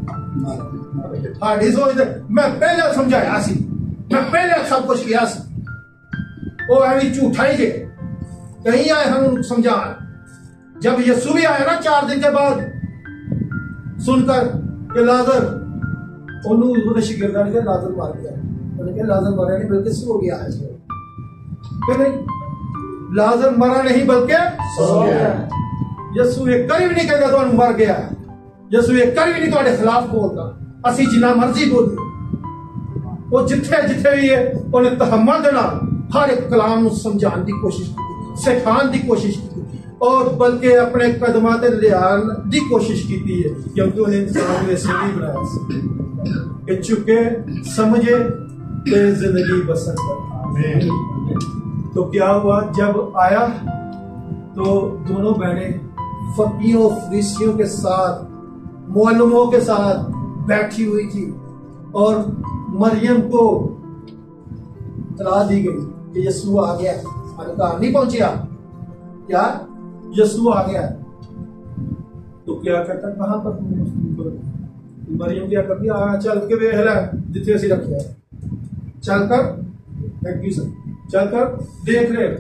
हाडी सोच। मैं पहले समझाया सी, मैं पहले सब कुछ किया सी, वो है झूठा ही है, कहीं आए हम समझान। जब यीशु भी आया ना 4 दिन के बाद, सुनकर कि लाजर, उन्होंने शिगिर्दा ने कहा लाजर मार गया, उन्होंने कहा लाजर मरा नहीं बल्कि सो गया है। नहीं, लाजर मरा नहीं बल्कि सो गया। यीशु एक करी भी नहीं कहता तो मर गया, यीशु एक करी भी नहीं तुम्हारे खिलाफ बोलता, असी जिन्ना मर्जी बोली। वो जिथे जिथे भी है उन्हें तहम्मुल देना, हर एक कलाम समझाने की कोशिश की, सिखाने की कोशिश की, और बल्कि अपने कदमां ते लियान दी कोशिश की है, क्योंकि उन्हें इंसान वैसे नहीं बनाया कि चुके समझे ते जिंदगी बसर कर। तो क्या हुआ, जब आया तो दोनों बहनें फकीरों फरीसियों के साथ, मुअल्लिमों के साथ बैठी हुई थी और मरियम को तला दी गई कि यीशु आ गया। कहा नहीं पहुंचिया क्या, यीशु आ गया। तो क्या करता, कहां पर मरियम क्या करती, चल के वेख लै जिथे असी रखे, चल कर चल कर देख रहे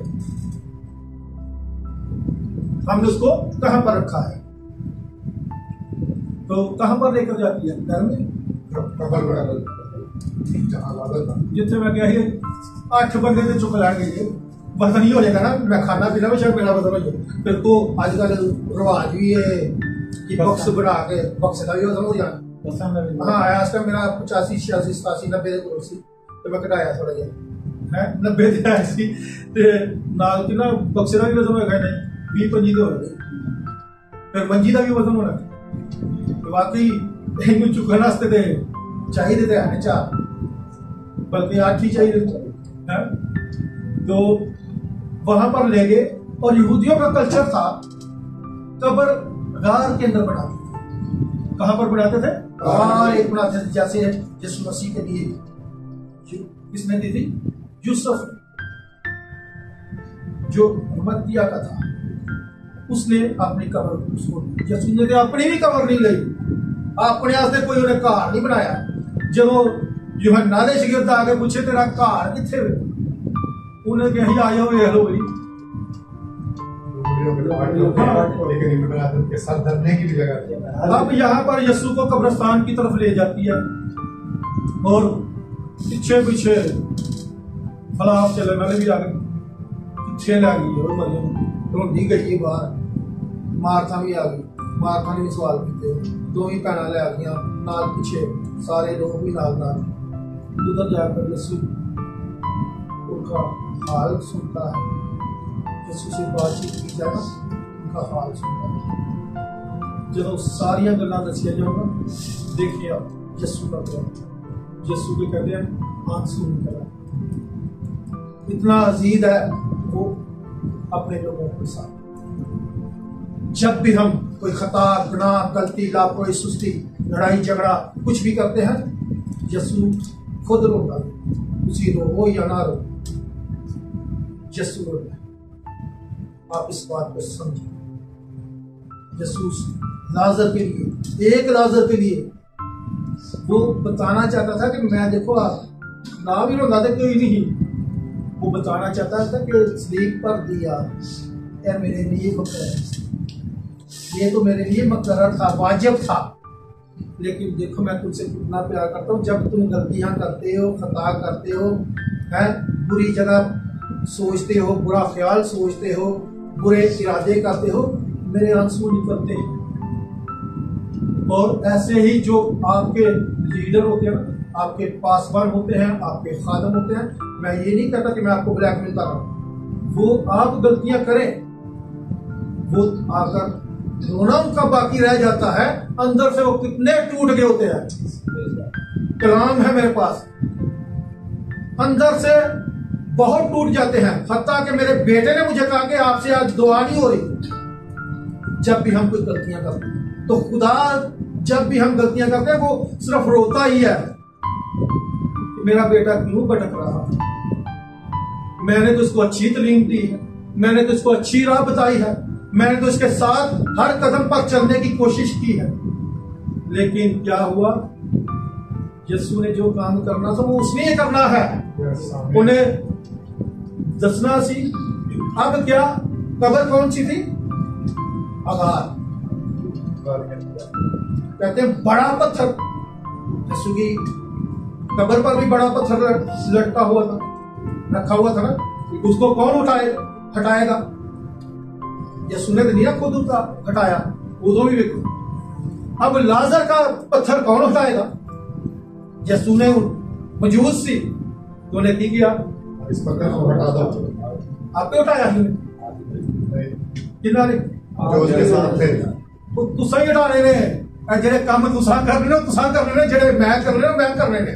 हमने उसको कहां पर रखा है। तो कहां पर लेकर जाती है, घर में जिथे मैं क्या 8 बंदे से चुक लाएंगे, वजन ही हो जाएगा ना, मैं खाना पीना भी शायद मेरा वजन हो जाए। फिर तो आजकल रिवाज भी है कि बक्स बना के, बक्स का भी वजन हो जाए। हाँ, आज का मेरा 85, 86, 87, 90 कुर्सी तो मैं घटाया थोड़ा जिहा है, 90 ਤੇ ਆਇਆ ਸੀ ਤੇ ਨਾਲ ਕਿ ਨਾ ਬਕਸੇ ਦਾ ਵੀ ਵਜ਼ਨ ਹੋਏਗਾ, ਨਹੀਂ 20-25 ਦੇ ਹੋਣਗੇ, ਫਿਰ ਮੰਜੀ ਦਾ ਵੀ ਵਜ਼ਨ ਹੋਣਾ। ਤੇ ਵਾਕਈ ਇਹਨੂੰ ਚੁੱਕਣ ਵਾਸਤੇ ਤੇ चाहिए थे हमें 4, बल्कि 8 ही चाहिए थे। तो वहां पर ले गए और यहूदियों का कल्चर था कब्र गार के अंदर बनाते थे। कहां पर बनाते थे, गार एक बनाते थे, जैसे यीशु मसीह के लिए किसने दी थी, यूसुफ जो मत्तिया का था, उसने अपनी कब्र उसको, यीशु ने अपनी भी कब्र नहीं ली, अपने वास्ते कोई उन्हें घर नहीं बनाया। जो यूहन्ना दे शागिर्द आके पूछे तेरा घर किथे, उन्हें कहा आयो वेख लो भाई, अब यहाँ पर यीशु को कब्रिस्तान की तरफ ले जाती है और पीछे पीछे फलाफ चले वाले भी आ गए, पीछे ला गई और मरियम रोंदी गई बाहर, मार्था भी आ गई, मार्था ने भी सवाल किए, 2 ही भैन लै गई नाल, पीछे सारे लोग भी नाल उधर जाकर यीशु उनका हाल सुनता है, यीशु से बातचीत की जाए ना, उनका हाल सुनता है। जो सारिया गल्लां दसिया जाऊंगा, देखिए यीशु का यीशु के कहते हैं आंसू निकला, इतना अजीज है वो अपने लोगों के साथ। जब भी हम कोई खता, गुनाह, गलती, लापरवाही, सुस्ती, लड़ाई झगड़ा कुछ भी करते हैं, यीशु खुद रोता है, उसी रो या ना रो, यीशु रोता है। आप इस बात को समझें। यीशु लाजर के लिए, एक लाजर के लिए वो बताना चाहता था कि मैं देखो आप ना भी रोता था कोई नहीं, वो बताना चाहता था कि स्लीप पर दिया या मेरे लिए मुकर्रर, ये तो मेरे लिए मुकर्रर था, वाजिब था। लेकिन देखो मैं तुमसे कितना प्यार करता हूँ, जब तुम गलतियां करते हो, खता करते हो, है बुरी जगह सोचते हो, बुरा ख्याल सोचते हो, बुरे इरादे करते हो, मेरे आंसू निकलते हैं। और ऐसे ही जो आपके लीडर होते हैं, आपके पासवान होते हैं, आपके खादम होते हैं, मैं ये नहीं कहता कि मैं आपको ब्लैकमेल कर रहा हूँ, वो आप गलतियां करें, वो आकर रोना उनका बाकी रह जाता है, अंदर से वो कितने टूट गए होते हैं। कलाम है मेरे पास, अंदर से बहुत टूट जाते हैं। हत्ता कि मेरे बेटे ने मुझे कहा कि आपसे आज दुआ नहीं हो रही। जब भी हम कोई गलतियां करते हैं तो खुदा जब भी हम गलतियां करते हैं वो सिर्फ रोता ही है, मेरा बेटा क्यों भटक रहा, मैंने तो इसको अच्छी तालीम दी है, मैंने तो इसको अच्छी राह बताई है, मैंने तो इसके साथ हर कदम पर चलने की कोशिश की है, लेकिन क्या हुआ, यीशु ने जो काम करना था वो उसने ही करना है, उन्हें दसना सी। अब क्या, कब्र कौन सी थी, अगार, कहते हैं बड़ा पत्थर, यीशु की कब्र पर भी बड़ा पत्थर लटका हुआ था, रखा हुआ था ना, उसको कौन हटाएगा, यीशु ने तो नहीं खुद उसका हटाया, उधर भी देखो। अब लाजर का पत्थर कौन हटाएगा, यीशु ने मौजूद सी तो उन्हें की किया, इस पत्थर को हटा दो, आपने उठाया, जिन्होंने जो उसके साथ थे वो तुसा ही हटाने ने, जेडे काम तुसा कर रहे हो तुसा कर रहे हो, जेडे मैं कर रहे हो मैं कर रहे ने।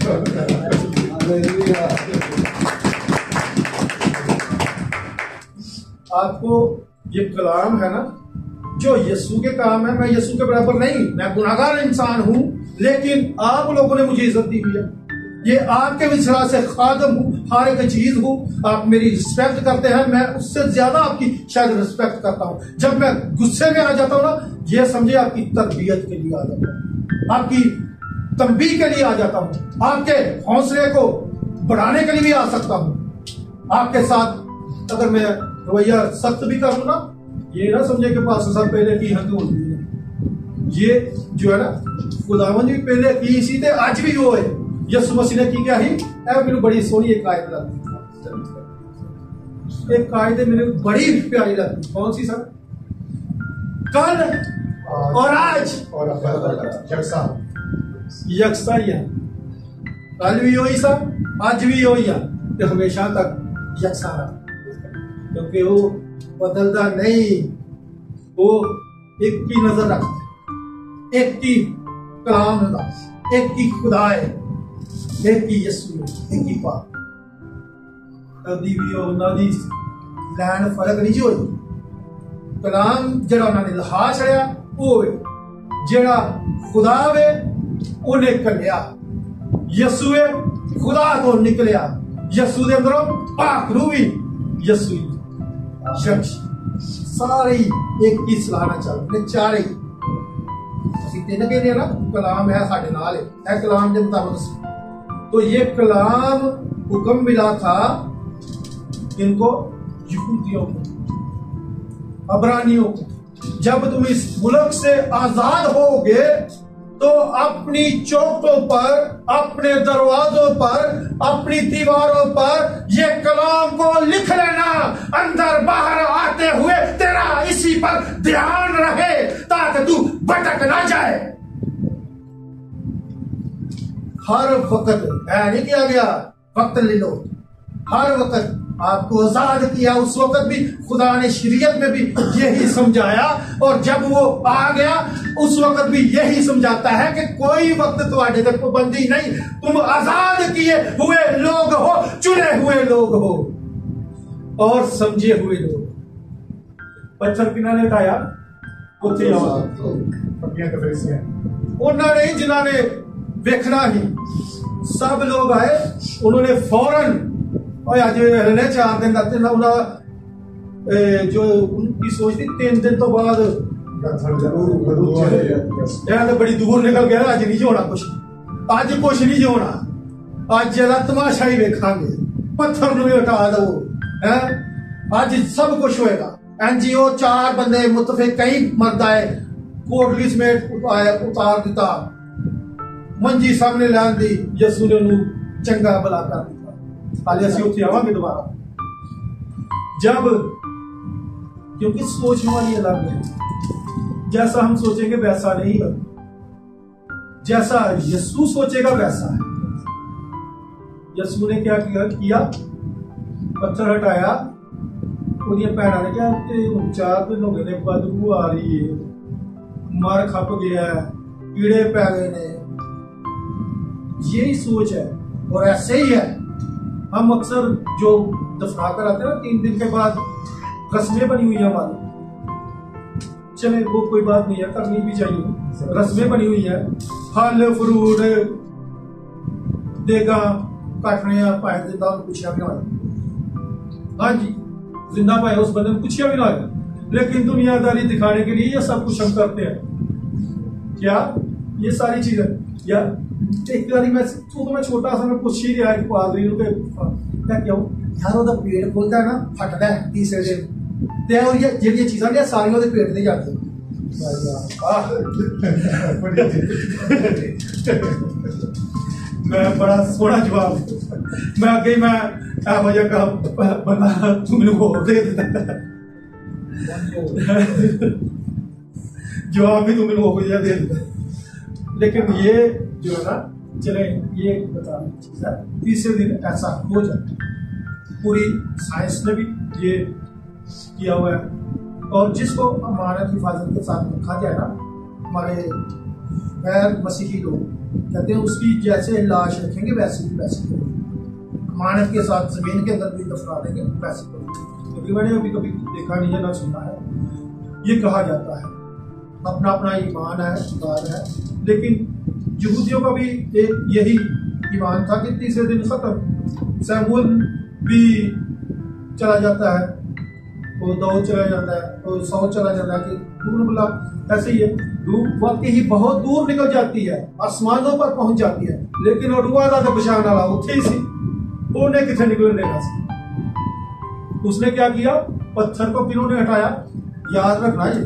आपको ये कलाम है ना जो यीशु के काम है, मैं यीशु के बराबर नहीं, मैं गुनाहगार इंसान हूं, लेकिन आप लोगों ने मुझे इज्जत दी हुई है। ये आपके विश्वास से खादम हूं, हर एक चीज हूं, आप मेरी रिस्पेक्ट करते हैं, मैं उससे ज्यादा आपकी शायद रिस्पेक्ट करता हूं। जब मैं गुस्से में आ जाता हूं ना, ये समझे आपकी तरबियत के लिए आ जाता हूं, आपकी तंबीह के लिए आ जाता हूं, आपके हौसले को बढ़ाने के लिए भी आ सकता हूं। आपके साथ अगर मैं रवैया सख्त भी कर लूं ना, ये ना समझे कि 500 साल पहले की हद होती है। ये जो है ना खुदावंद भी पहले की सी ते आज भी वो है। यीशु मसीह ने की क्या ही मैंने बड़ी सोहनी एक आयत लगती, एक आयत मेरे बड़ी प्यारी लगती। कौन सी सर? कल और आज और यकसा यकसा ही है। कल भी वही सा, आज भी वही है, तो हमेशा तक यकसा रहा, क्योंकि वो बदलता नहीं, वो एक की नजर रखता है, एक की कलाम होता, एक की खुदा है, एक की यीशु है, एक ही पाक। कभी भी ਉਹਨਾਂ ਦੀ ਲੈਣ फर्क नहीं होई। कलाम जरा उन्होंने लहा छड़िया वो जरा खुदा वे उन्हें कलिया, यीशु है खुदा तो निकलिया, यीशु दे अंदरों पाक रूह भी यीशु शख्स सारे एक ही सलाहना चलते चारे ਅਸੀਂ ਤਿੰਨ ਕਹਿੰਦੇ ਆ ਨਾ कलाम है साढ़े नाल है, कलाम के मुताबिक। तो ये कलाम हुक्म मिला था इनको यहूदियों को, अबरानियों को। जब तुम इस मुल्क से आजाद होगे तो अपनी चौकों पर, अपने दरवाजों पर, अपनी दीवारों पर ये कलाम को लिख लेना। अंदर बाहर आते हुए तेरा इसी पर ध्यान रहे ताकि तू भटक ना जाए। हर वक्त नहीं किया गया वक्त ले लो, हर वक्त आपको आजाद किया। उस वक्त भी खुदा ने शरीयत में भी यही समझाया, और जब वो आ गया उस वक्त भी यही समझाता है कि कोई वक्त तुम्हारे तक पाबंदी नहीं, तुम आजाद किए हुए लोग हो, चुने हुए लोग हो और समझे हुए लोग। पत्थर किन्होंने हटाया? उन्होंने जिन्होंने वेखना ही, सब लोग आए, उन्होंने फौरन और आज रहने 4 दिन लगते ना, उन्हें जो उनकी सोच थी 3 दिन तो बाद तो बड़ी दूर निकल गया। अज नहीं होना कुछ, अज कुछ नहीं होना, अज जरा तमाशा ही वेखांगे, पत्थर नूं हटा दो है, अज सब कुछ होएगा। NGO 4 बंदे मुतफिक कई मर्द आए, कोटली समेत उतार दिता, मंजी सामने लान दी, यीशु ने उन्हें चंगा भला कर दिता। हाले असीं उत्थे आवांगे दोबारा, जब क्योंकि सोचने वाली अलग है, जैसा हम सोचेंगे वैसा नहीं है, जैसा यीशु सोचेगा वैसा है। यीशु ने क्या किया? पत्थर हटाया, उन्हें भैनों ने क्या 4 दिन हो गए ने, बदबू आ रही है, मर खप गया है, कीड़े पै गए ने, यही सोच है। और ऐसे ही है, हम अक्सर जो दफना कर आते हैं ना 3 दिन के बाद, रस्में बनी हुई है हमारी, चले वो कोई बात नहीं है, करनी भी चाहिए, रस्में बनी हुई है, फल फ्रूट देगा काटने या पाए जिंदा पूछा भी ना हो, हाँ जी जिंदा पाए उस बंदे में पूछा भी ना हो, लेकिन दुनियादारी दिखाने के लिए ये सब कुछ हम करते हैं। क्या ये सारी चीजें या एक बारी मैं छोटा सा मैं पूछ ही रहा है पादरी के क्या क्यों यार ਉਹਦਾ पेट खुलता है ना, फटता है तीसरे दिन, ते और ये ਜਿਹੜੀ ਚੀਜ਼ਾਂ ਨੇ ਸਾਰੀਆਂ ਉਹਦੇ पेट ਤੇ ਜਾਂਦੀਆਂ। मैं बड़ा सोहना जवाब, मैं अगे मैं ਇਹੋ ਜਿਹਾ ਕੰਮ बंदा तू मैनू होर दे दिता, जवाब भी तू मैनू हो गया दे दिता। लेकिन ये जो है ना, चले ये बताने की चीज है, तीसरे दिन ऐसा हो जाता है। पूरी साइंस ने भी ये किया हुआ है, और जिसको अमानत हिफाजत के साथ रखा जाए ना, हमारे गैर मसीही लोग कहते हैं उसकी जैसे लाश रखेंगे वैसे अमानत के साथ जमीन के अंदर भी दफना देंगे वैसे क्योंकि मैंने अभी कभी देखा नहीं है ना सुना है, ये कहा जाता है। अपना अपना ईमान है, खुदा है, लेकिन यहूदियों का भी एक यही ईमान था कि तीसरे दिन खत्म। सैमुअल भी चला जाता है, वो दाऊद चला जाता है, तो साउल चला जाता है कि मतलब ऐसे ही है। वाकई ही बहुत दूर निकल जाती है, आसमानों पर पहुंच जाती है, लेकिन रुआदा तो बचाने वाला उठे ही सी, उन्हें कितने निकलने का सी। उसने क्या किया, पत्थर को किन्होंने हटाया, याद रखना है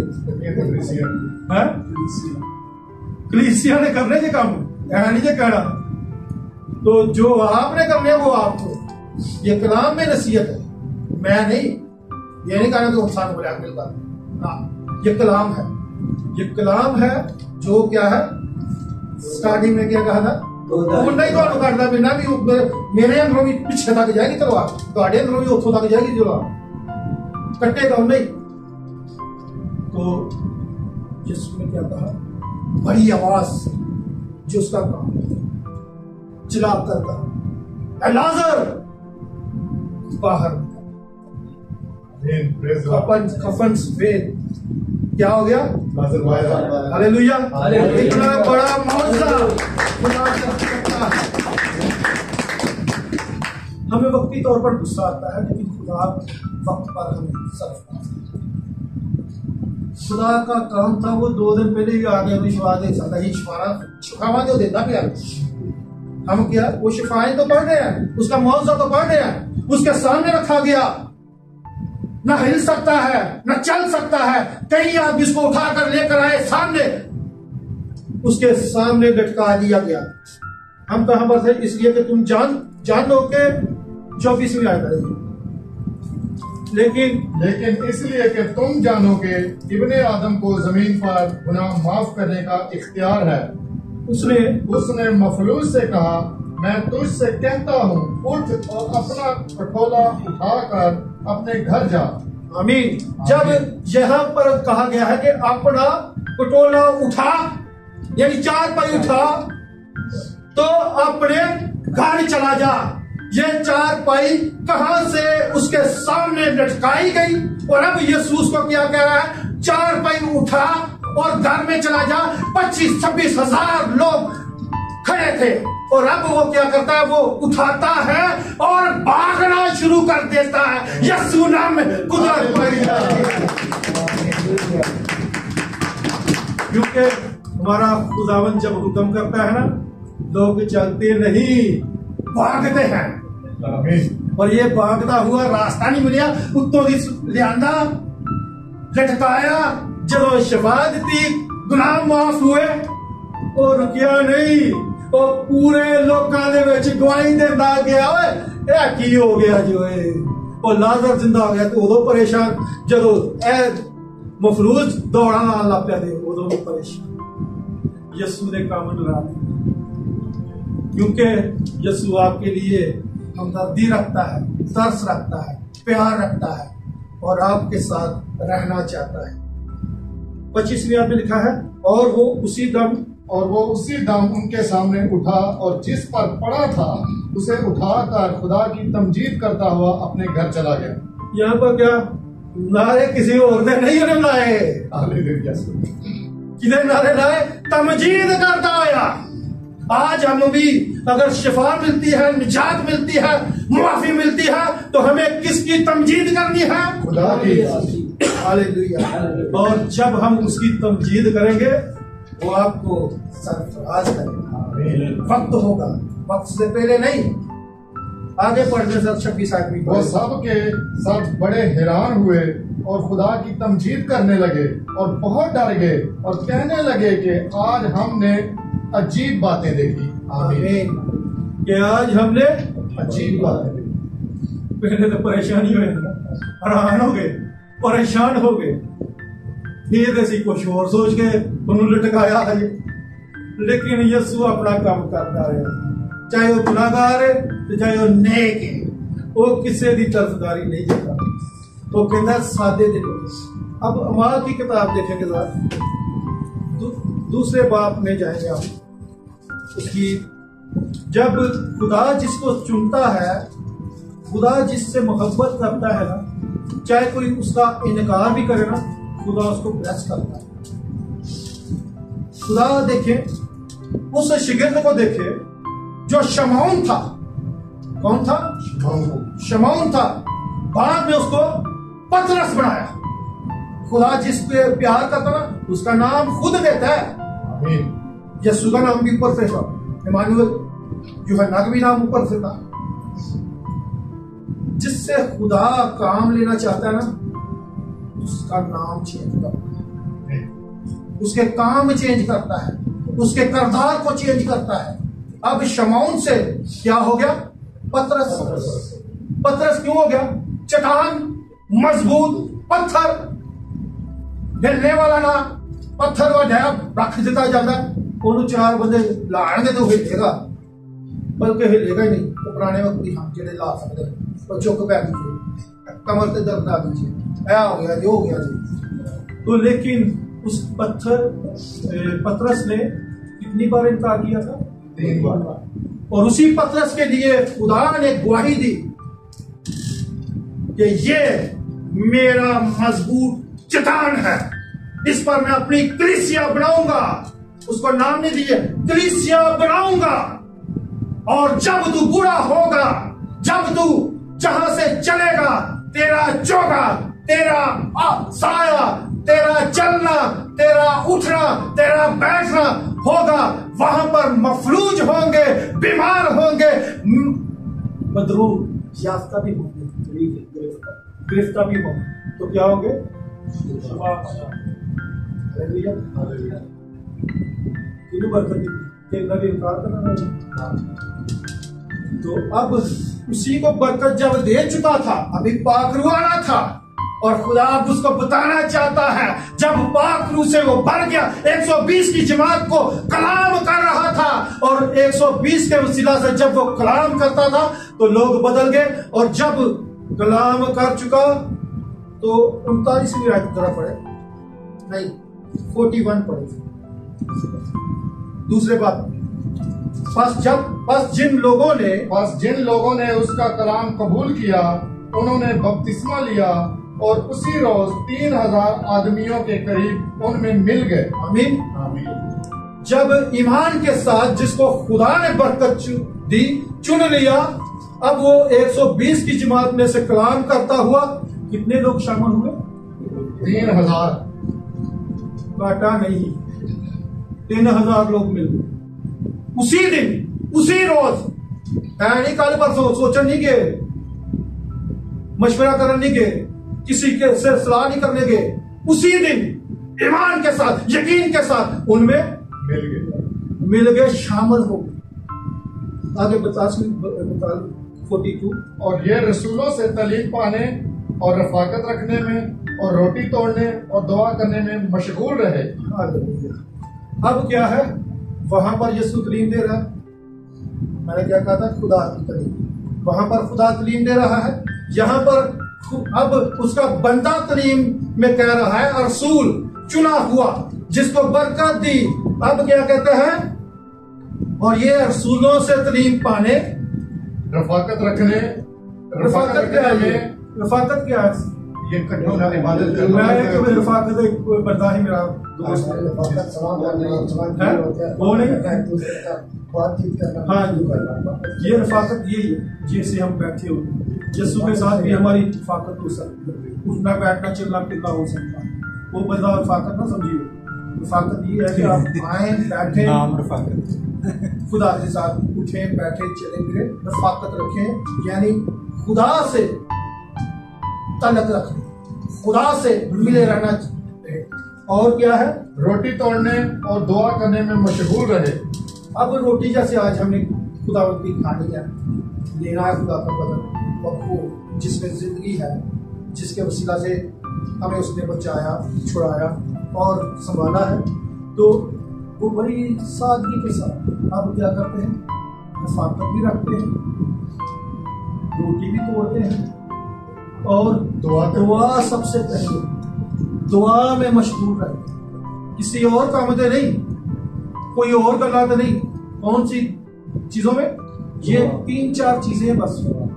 कलीसिया ने करने के काम नहीं कहना, तो जो आपने करने वो आपको। ये कलाम में नसीहत है, मैं नहीं, ये नहीं कहना कि इंसान को मिलता ना, ये कलाम है, ये कलाम है जो क्या है, स्टार्टिंग में क्या कहा था, नहीं तो करता बिना भी मेरे अंदरों भी पीछे तक जाएगी तलवार, ਤੁਹਾਡੇ अंदरों भी ਉੱਥੋਂ तक जाएगी जो कटेगा नहीं। तो यीशु ने क्या कहा, बड़ी आवाज जो उसका काम चिल्ला कर कहा, लाजर बाहर, कफन सफेद, क्या हो गया, हालेलुया, इतना बड़ा मौजूदा। हमें वक्ती तौर पर गुस्सा आता है, लेकिन खुदा वक्त पर हमें सर्फ करता है। खुदा का काम था, वो 2 दिन पहले ही आ गया विश्वास दे सकता ही शिफावा जो देता भी हम क्या, वो शिफाएं तो पढ़ रहे हैं, उसका मौजूदा तो पढ़ रहे हैं, उसके सामने रखा गया, न हिल सकता है न चल सकता है, कहीं आप इसको उठाकर लेकर आए सामने, उसके सामने लटका दिया गया। हम कहां पर थे, इसलिए कि तुम जान लो के 24वीं आयत करेंगे, लेकिन इसलिए कि तुम जानोगे इब्ने आदम को जमीन पर गुनाह माफ करने का इख्तियार है। उसने मफलूस से कहा, मैं तुझसे कहता हूँ, उठ और अपना खटोला उठाकर अपने घर जा। आमीन। जब यहाँ पर कहा गया है कि अपना खटोला उठा, यानी 4 पाई उठा, तो अपने घर चला जा। ये 4 पाई कहां से उसके सामने लटकाई गई, और अब यीशु उसको क्या कह रहा है, 4 पाई उठा और घर में चला जा। 25-26 हजार लोग खड़े थे, और अब वो क्या करता है, वो उठाता है और भागना शुरू कर देता है। यीशु नाम में कुदरत पाई जाती, क्योंकि हमारा खुदावन जब हुक्म करता है ना, लोग चलते नहीं भागते हैं। और ये भागता हुआ रास्ता नहीं मिला, उत्तों की लियांदा लटकाया, जब शिफा दी, गुनाह माफ हुए, और रुकिया नहीं, और पूरे लोगों दे विच गवाही देंदा गया, ओए की हो गया जो है, और लाजर जिंदा हो गया। तो उदों परेशान, जदों मफलूज दौड़ान आन लग पिया, उदों भी परेशान। यीशु ने काम लगा दिया, क्योंकि यीशु आपके लिए हमदर्दी रखता है, तरस रखता है, प्यार रखता है, और आपके साथ रहना चाहता है। 25वीं आयत में लिखा है, और वो उसी दम उनके सामने उठा, और जिस पर पड़ा था उसे उठाकर खुदा की तमजीद करता हुआ अपने घर चला गया। यहाँ पर क्या नारे किसी और ने नहीं लाए, किधर नारे लाए, तमजीद करता आया। आज हम भी अगर शिफा मिलती है, निजात मिलती है, मुआफी मिलती है, तो हमें किसकी तमजीद करनी है, खुदा की। हालेलुया। और जब हम उसकी तमजीद करेंगे, वो आपको सरफराज करेगा। वक्त होगा, वक्त से पहले नहीं। आगे पढ़ने से 26 आयत में, वो सब के सब बड़े हैरान हुए और खुदा की तमजीद करने लगे, और बहुत डर गए, और कहने लगे कि आज हमने अजीब बातें देखी। आमीन। कि आज हमने अजीब बातें देखी। पहले तो परेशानी हुए, हैरान हो गए, परेशान हो गए, फिर ऐसी कुछ और सोच के उन्होंने लटकाया है, लेकिन यीशु अपना काम करता रहे, चाहे वो गुनाहगार है चाहे वो नेक है, वो किसी की तरफदारी नहीं करता। वो कहता सादे दिलों अब अमाल की किताब देखेंगे जरा, दूसरे बाब में जाएंगे हम। उसकी जब खुदा जिसको चुनता है, खुदा जिससे मोहब्बत करता है ना, चाहे कोई उसका इनकार भी करे ना, खुदा उसको ब्लेस करता है। खुदा देखे उस शिगिर्द को देखे जो शमौन था। कौन था? शमौन था। बाद में उसको पतरस बनाया। खुदा जिस पे प्यार करता ना, उसका नाम खुद देता है। यीशु का नाम भी ऊपर से था, इमानुएल यूहन्ना का भी नाम ऊपर से था। जिससे खुदा काम लेना चाहता है ना, उसका नाम चेंज करता है, उसके काम चेंज करता है, उसके किरदार को चेंज करता है। अब शमौन से क्या हो गया? पतरस। पतरस क्यों हो गया? चट्टान, मजबूत पत्थर, हिलने वाला ना, पत्थर व ढैब रख दिता जाता है। ਉਹਨੂੰ चार बंदे लाएंगे तो हिलेगा, बल्कि हिलेगा ही नहीं। तो पुराने वक्त की हम जेडे ला सकते हैं, तो चुक पै दीजिए, कमर से दर्द आ दीजिए, ऐ हो गया, जो हो गया जी। तो लेकिन उस पतरस ने कितनी बार इनकार किया था? 3 बार। और उसी पतरस के लिए खुदा ने गवाही दी कि ये मेरा मजबूत चट्टान है, इस पर मैं अपनी कलीसिया बनाऊंगा। उसको नाम नहीं दिए, कलीसिया बनाऊंगा। और जब तू बूढ़ा होगा, जब तू जहां से चलेगा, तेरा चोगा, तेरा साया, तेरा चलना, तेरा उठना, तेरा बैठना होगा, वहां पर मफलूज होंगे, बीमार होंगे, मदरूर याफ्ता भी होंगे, गिरफ्तार भी होंगे। तो क्या होंगे? तो अब उसी को बरकत जब दे चुका था, अभी पाकरुआना था, और खुदा अब उसको बताना चाहता है। जब पाकरू से वो भर गया, 120 की जमात को कलाम कर रहा था, और 120 के वसीला से जब वो कलाम करता था तो लोग बदल गए। और जब कलाम कर चुका तो 39वीं आयत तरफ पढ़े, नहीं 41 पढ़े। दूसरे बात, बस जिन लोगों ने उसका कलाम कबूल किया, उन्होंने बपतिस्मा लिया, और उसी रोज 3000 आदमियों के करीब उनमें मिल गए। आमीन। जब ईमान के साथ जिसको खुदा ने बरकत दी, चुन लिया, अब वो 120 की जमात में से कलाम करता हुआ कितने लोग शामिल हुए? 3000। काटा नहीं, 3000 लोग मिल गए उसी दिन, उसी रोज। नहीं कल परसों सोचन नहीं गए, मशवरा करने नहीं गए, किसी के से सलाह नहीं करने गए। उसी दिन ईमान के साथ, यकीन के साथ उनमें मिल गए, शामिल हो गए। आगे 42। और ये रसूलों से तालीम पाने और रफाकत रखने में और रोटी तोड़ने और दुआ करने में मशगूल रहे। अब क्या है? वहां पर यीशु तालीम दे रहा है। मैंने क्या कहा था? खुदा की तालीम। वहां पर खुदा तालीम दे रहा है, यहाँ पर अब उसका बंदा तालीम में कह रहा है, रसूल चुना हुआ जिसको बरकत दी। अब क्या कहते हैं? और ये रसूलों से तालीम पाने, रफाकत रखने। रफाकत क्या है? रफाकत क्या है? ये इबादत मैं रफाकत एक बंदा ही मेरा दोस्त है, वो नहीं, हाँ ये रफाकत यही है, जैसे हम बैठे हो, यीशु के साथ भी हमारी रफाकत हो सकती है, उठना बैठना चलना फिरना हो सकता है। वो बंदा रफाकत ना समझिए, रफाकत ये है कि आप आए बैठे, नाम रफाकत, खुदा के साथ उठे बैठे चले फिरे, रफाकत रखें, यानी खुदा से तलक रखना, खुदा से मिले रहना। और क्या है? रोटी तोड़ने और दुआ करने में मशगूल रहे। अब रोटी जैसे आज हमने खुदा की खानी है, लेना है खुदा का बदन, और वो जिसमें जिंदगी है, जिसके वसीला से हमें उसने बचाया, छुड़ाया और संभाला है, तो वो बड़ी सादगी के साथ अब क्या करते हैं? रफाकत भी रखते हैं, रोटी भी तोड़ते हैं, और दुआ सबसे पहले दुआ में मशगूल रहे, किसी और काम में नहीं, कोई और गलत नहीं। कौन सी चीजों में? ये 3-4 चीजें, बस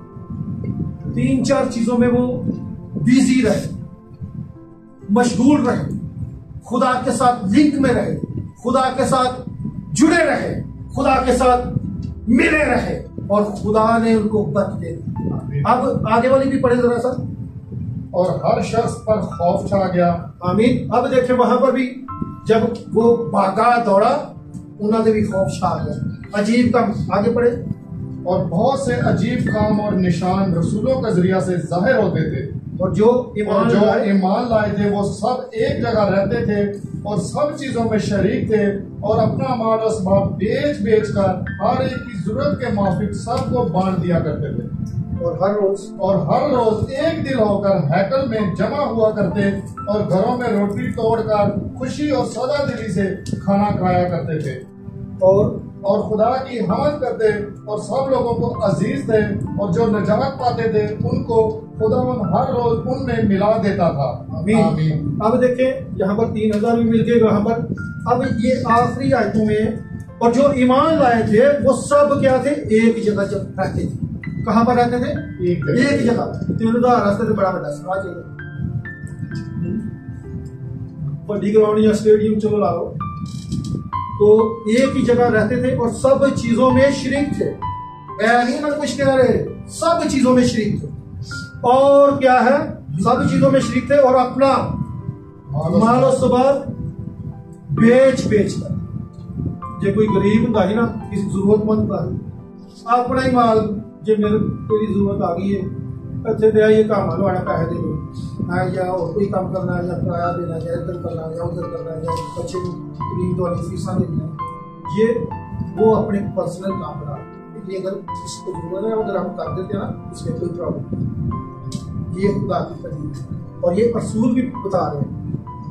3-4 चीजों में वो बिजी रहे, मशगूल रहे, खुदा के साथ लिंक में रहे, खुदा के साथ जुड़े रहे, खुदा के साथ मिले रहे, और खुदा ने उनको बरकत दे दी। अब आगे वाली भी पढ़े जरा सा। और हर शख्स पर खौफ छा गया। आमीन। अब देखें वहां पर भी जब वो भागा दौड़ा, उन्होंने भी खौफ छा गया। अजीब काम, आगे पढ़े। और बहुत से अजीब काम और निशान रसूलों के जरिया से जाहिर होते थे, और जो ईमान लाए थे वो सब एक जगह रहते थे और सब चीजों में शरीक थे, और अपना माल असबाब बेच बेच कर हर एक की जरूरत के माफिक सबको बांट दिया करते थे। और हर रोज एक दिल होकर हैकल में जमा हुआ करते और घरों में रोटी तोड़कर खुशी और सदा दिली से खाना खाया करते थे, और खुदा की हमद करते और सब लोगों को अजीज थे, और जो नजात पाते थे उनको खुदावन हर रोज उनमें मिला देता था। आमीन। अब देखें यहाँ पर 3000 भी मिल गए वहां पर। अब ये आखिरी आयतों में, और जो ईमान लाए थे वो सब क्या थे? एक जगह जब रहते थे। कहां पर रहते थे? एक जगह। 3000 रास्ते से बड़ा बड़ा आ जाएगा, बड़ी ग्राउंड या स्टेडियम चलो ला लो, तो एक ही जगह रहते थे और सब चीजों में शरीक थे। नहीं मतलब कुछ कह रहे, सब चीजों में शरीक थे। और क्या है? सब चीजों में शरीक थे, और अपना मालो सबब बेच बेच कर, जो कोई गरीब होता है ना, किसी जरूरतमंद का है, अपना ही माल, जो मेरी जरूरत आ गई है, अच्छे दे ये काम आने वाला पैसे दे दो, या और कोई काम करना है, या किराया देना है, या इधर करना है, या उधर करना है, या बच्चे को वाली फीसा देना है, ये वो अपने पर्सनल काम बना। ये अगर इसको जरूरत है, अगर हम कर देते हैं ना, इसमें कोई प्रॉब्लम नहीं। ये खुदा की तकलीफ है, और ये रसूल भी बता रहे हैं।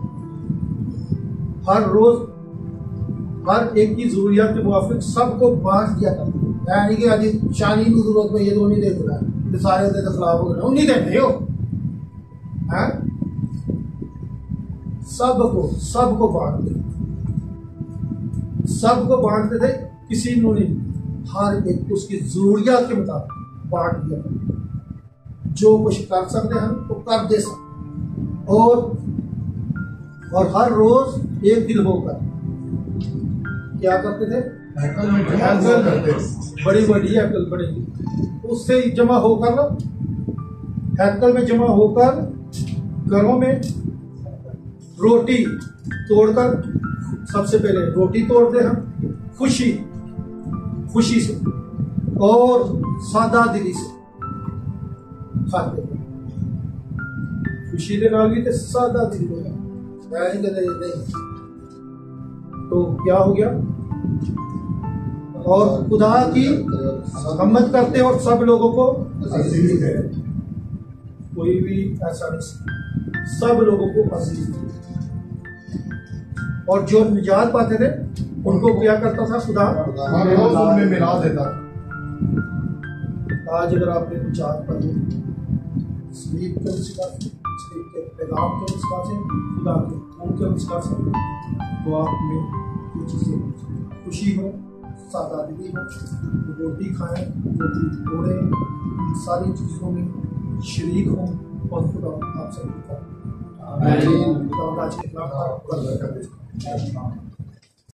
हर रोज हर एक की जरूरियात के मुताबिक सबको बांट दिया करते हैं। यानी कि आज शानी की जरूरत में ये तो नहीं देते रहा, तो सारे दे खिलाफ हो गए, नहीं देते हो। सबको बांटते, सबको बांटते थे, किसी ने नहीं, हर एक उसकी जरूरियात के मुताबिक बांट दिया। जो कुछ कर सकते हैं तो कर दे सकते, और हर रोज एक दिल होकर क्या करते थे? बड़ी बड़ी हैकल बड़ी, उससे जमा होकर ना, हैकल में जमा होकर घरों में रोटी तोड़कर, सबसे पहले रोटी तोड़ते हैं खुशी से और सादा दिली से खाते हैं। खुशी के नाल भी तो सादा दिली हो नहीं, तो क्या हो गया? और खुदा की हिम्मत करते और सब लोगों को अजीज है। कोई भी ऐसा नहीं, सब लोगों को अजीज है। और जो निजात पाते थे उनको क्या करता था? खुदा उनमें मिला देता। आज अगर आपने निजात पाई, स्लीप के मुस्कान से, स्लीप के पैगाम के मुस्कान से, खुदा के खून के मुस्कान से, तो आप में ये चीजें खुशी हो, सादा दिली हो, रोटी खाएं, रोटी तोड़े, सारी चीजों में शरीक हो, और खुदा आपसे आमीन। आज के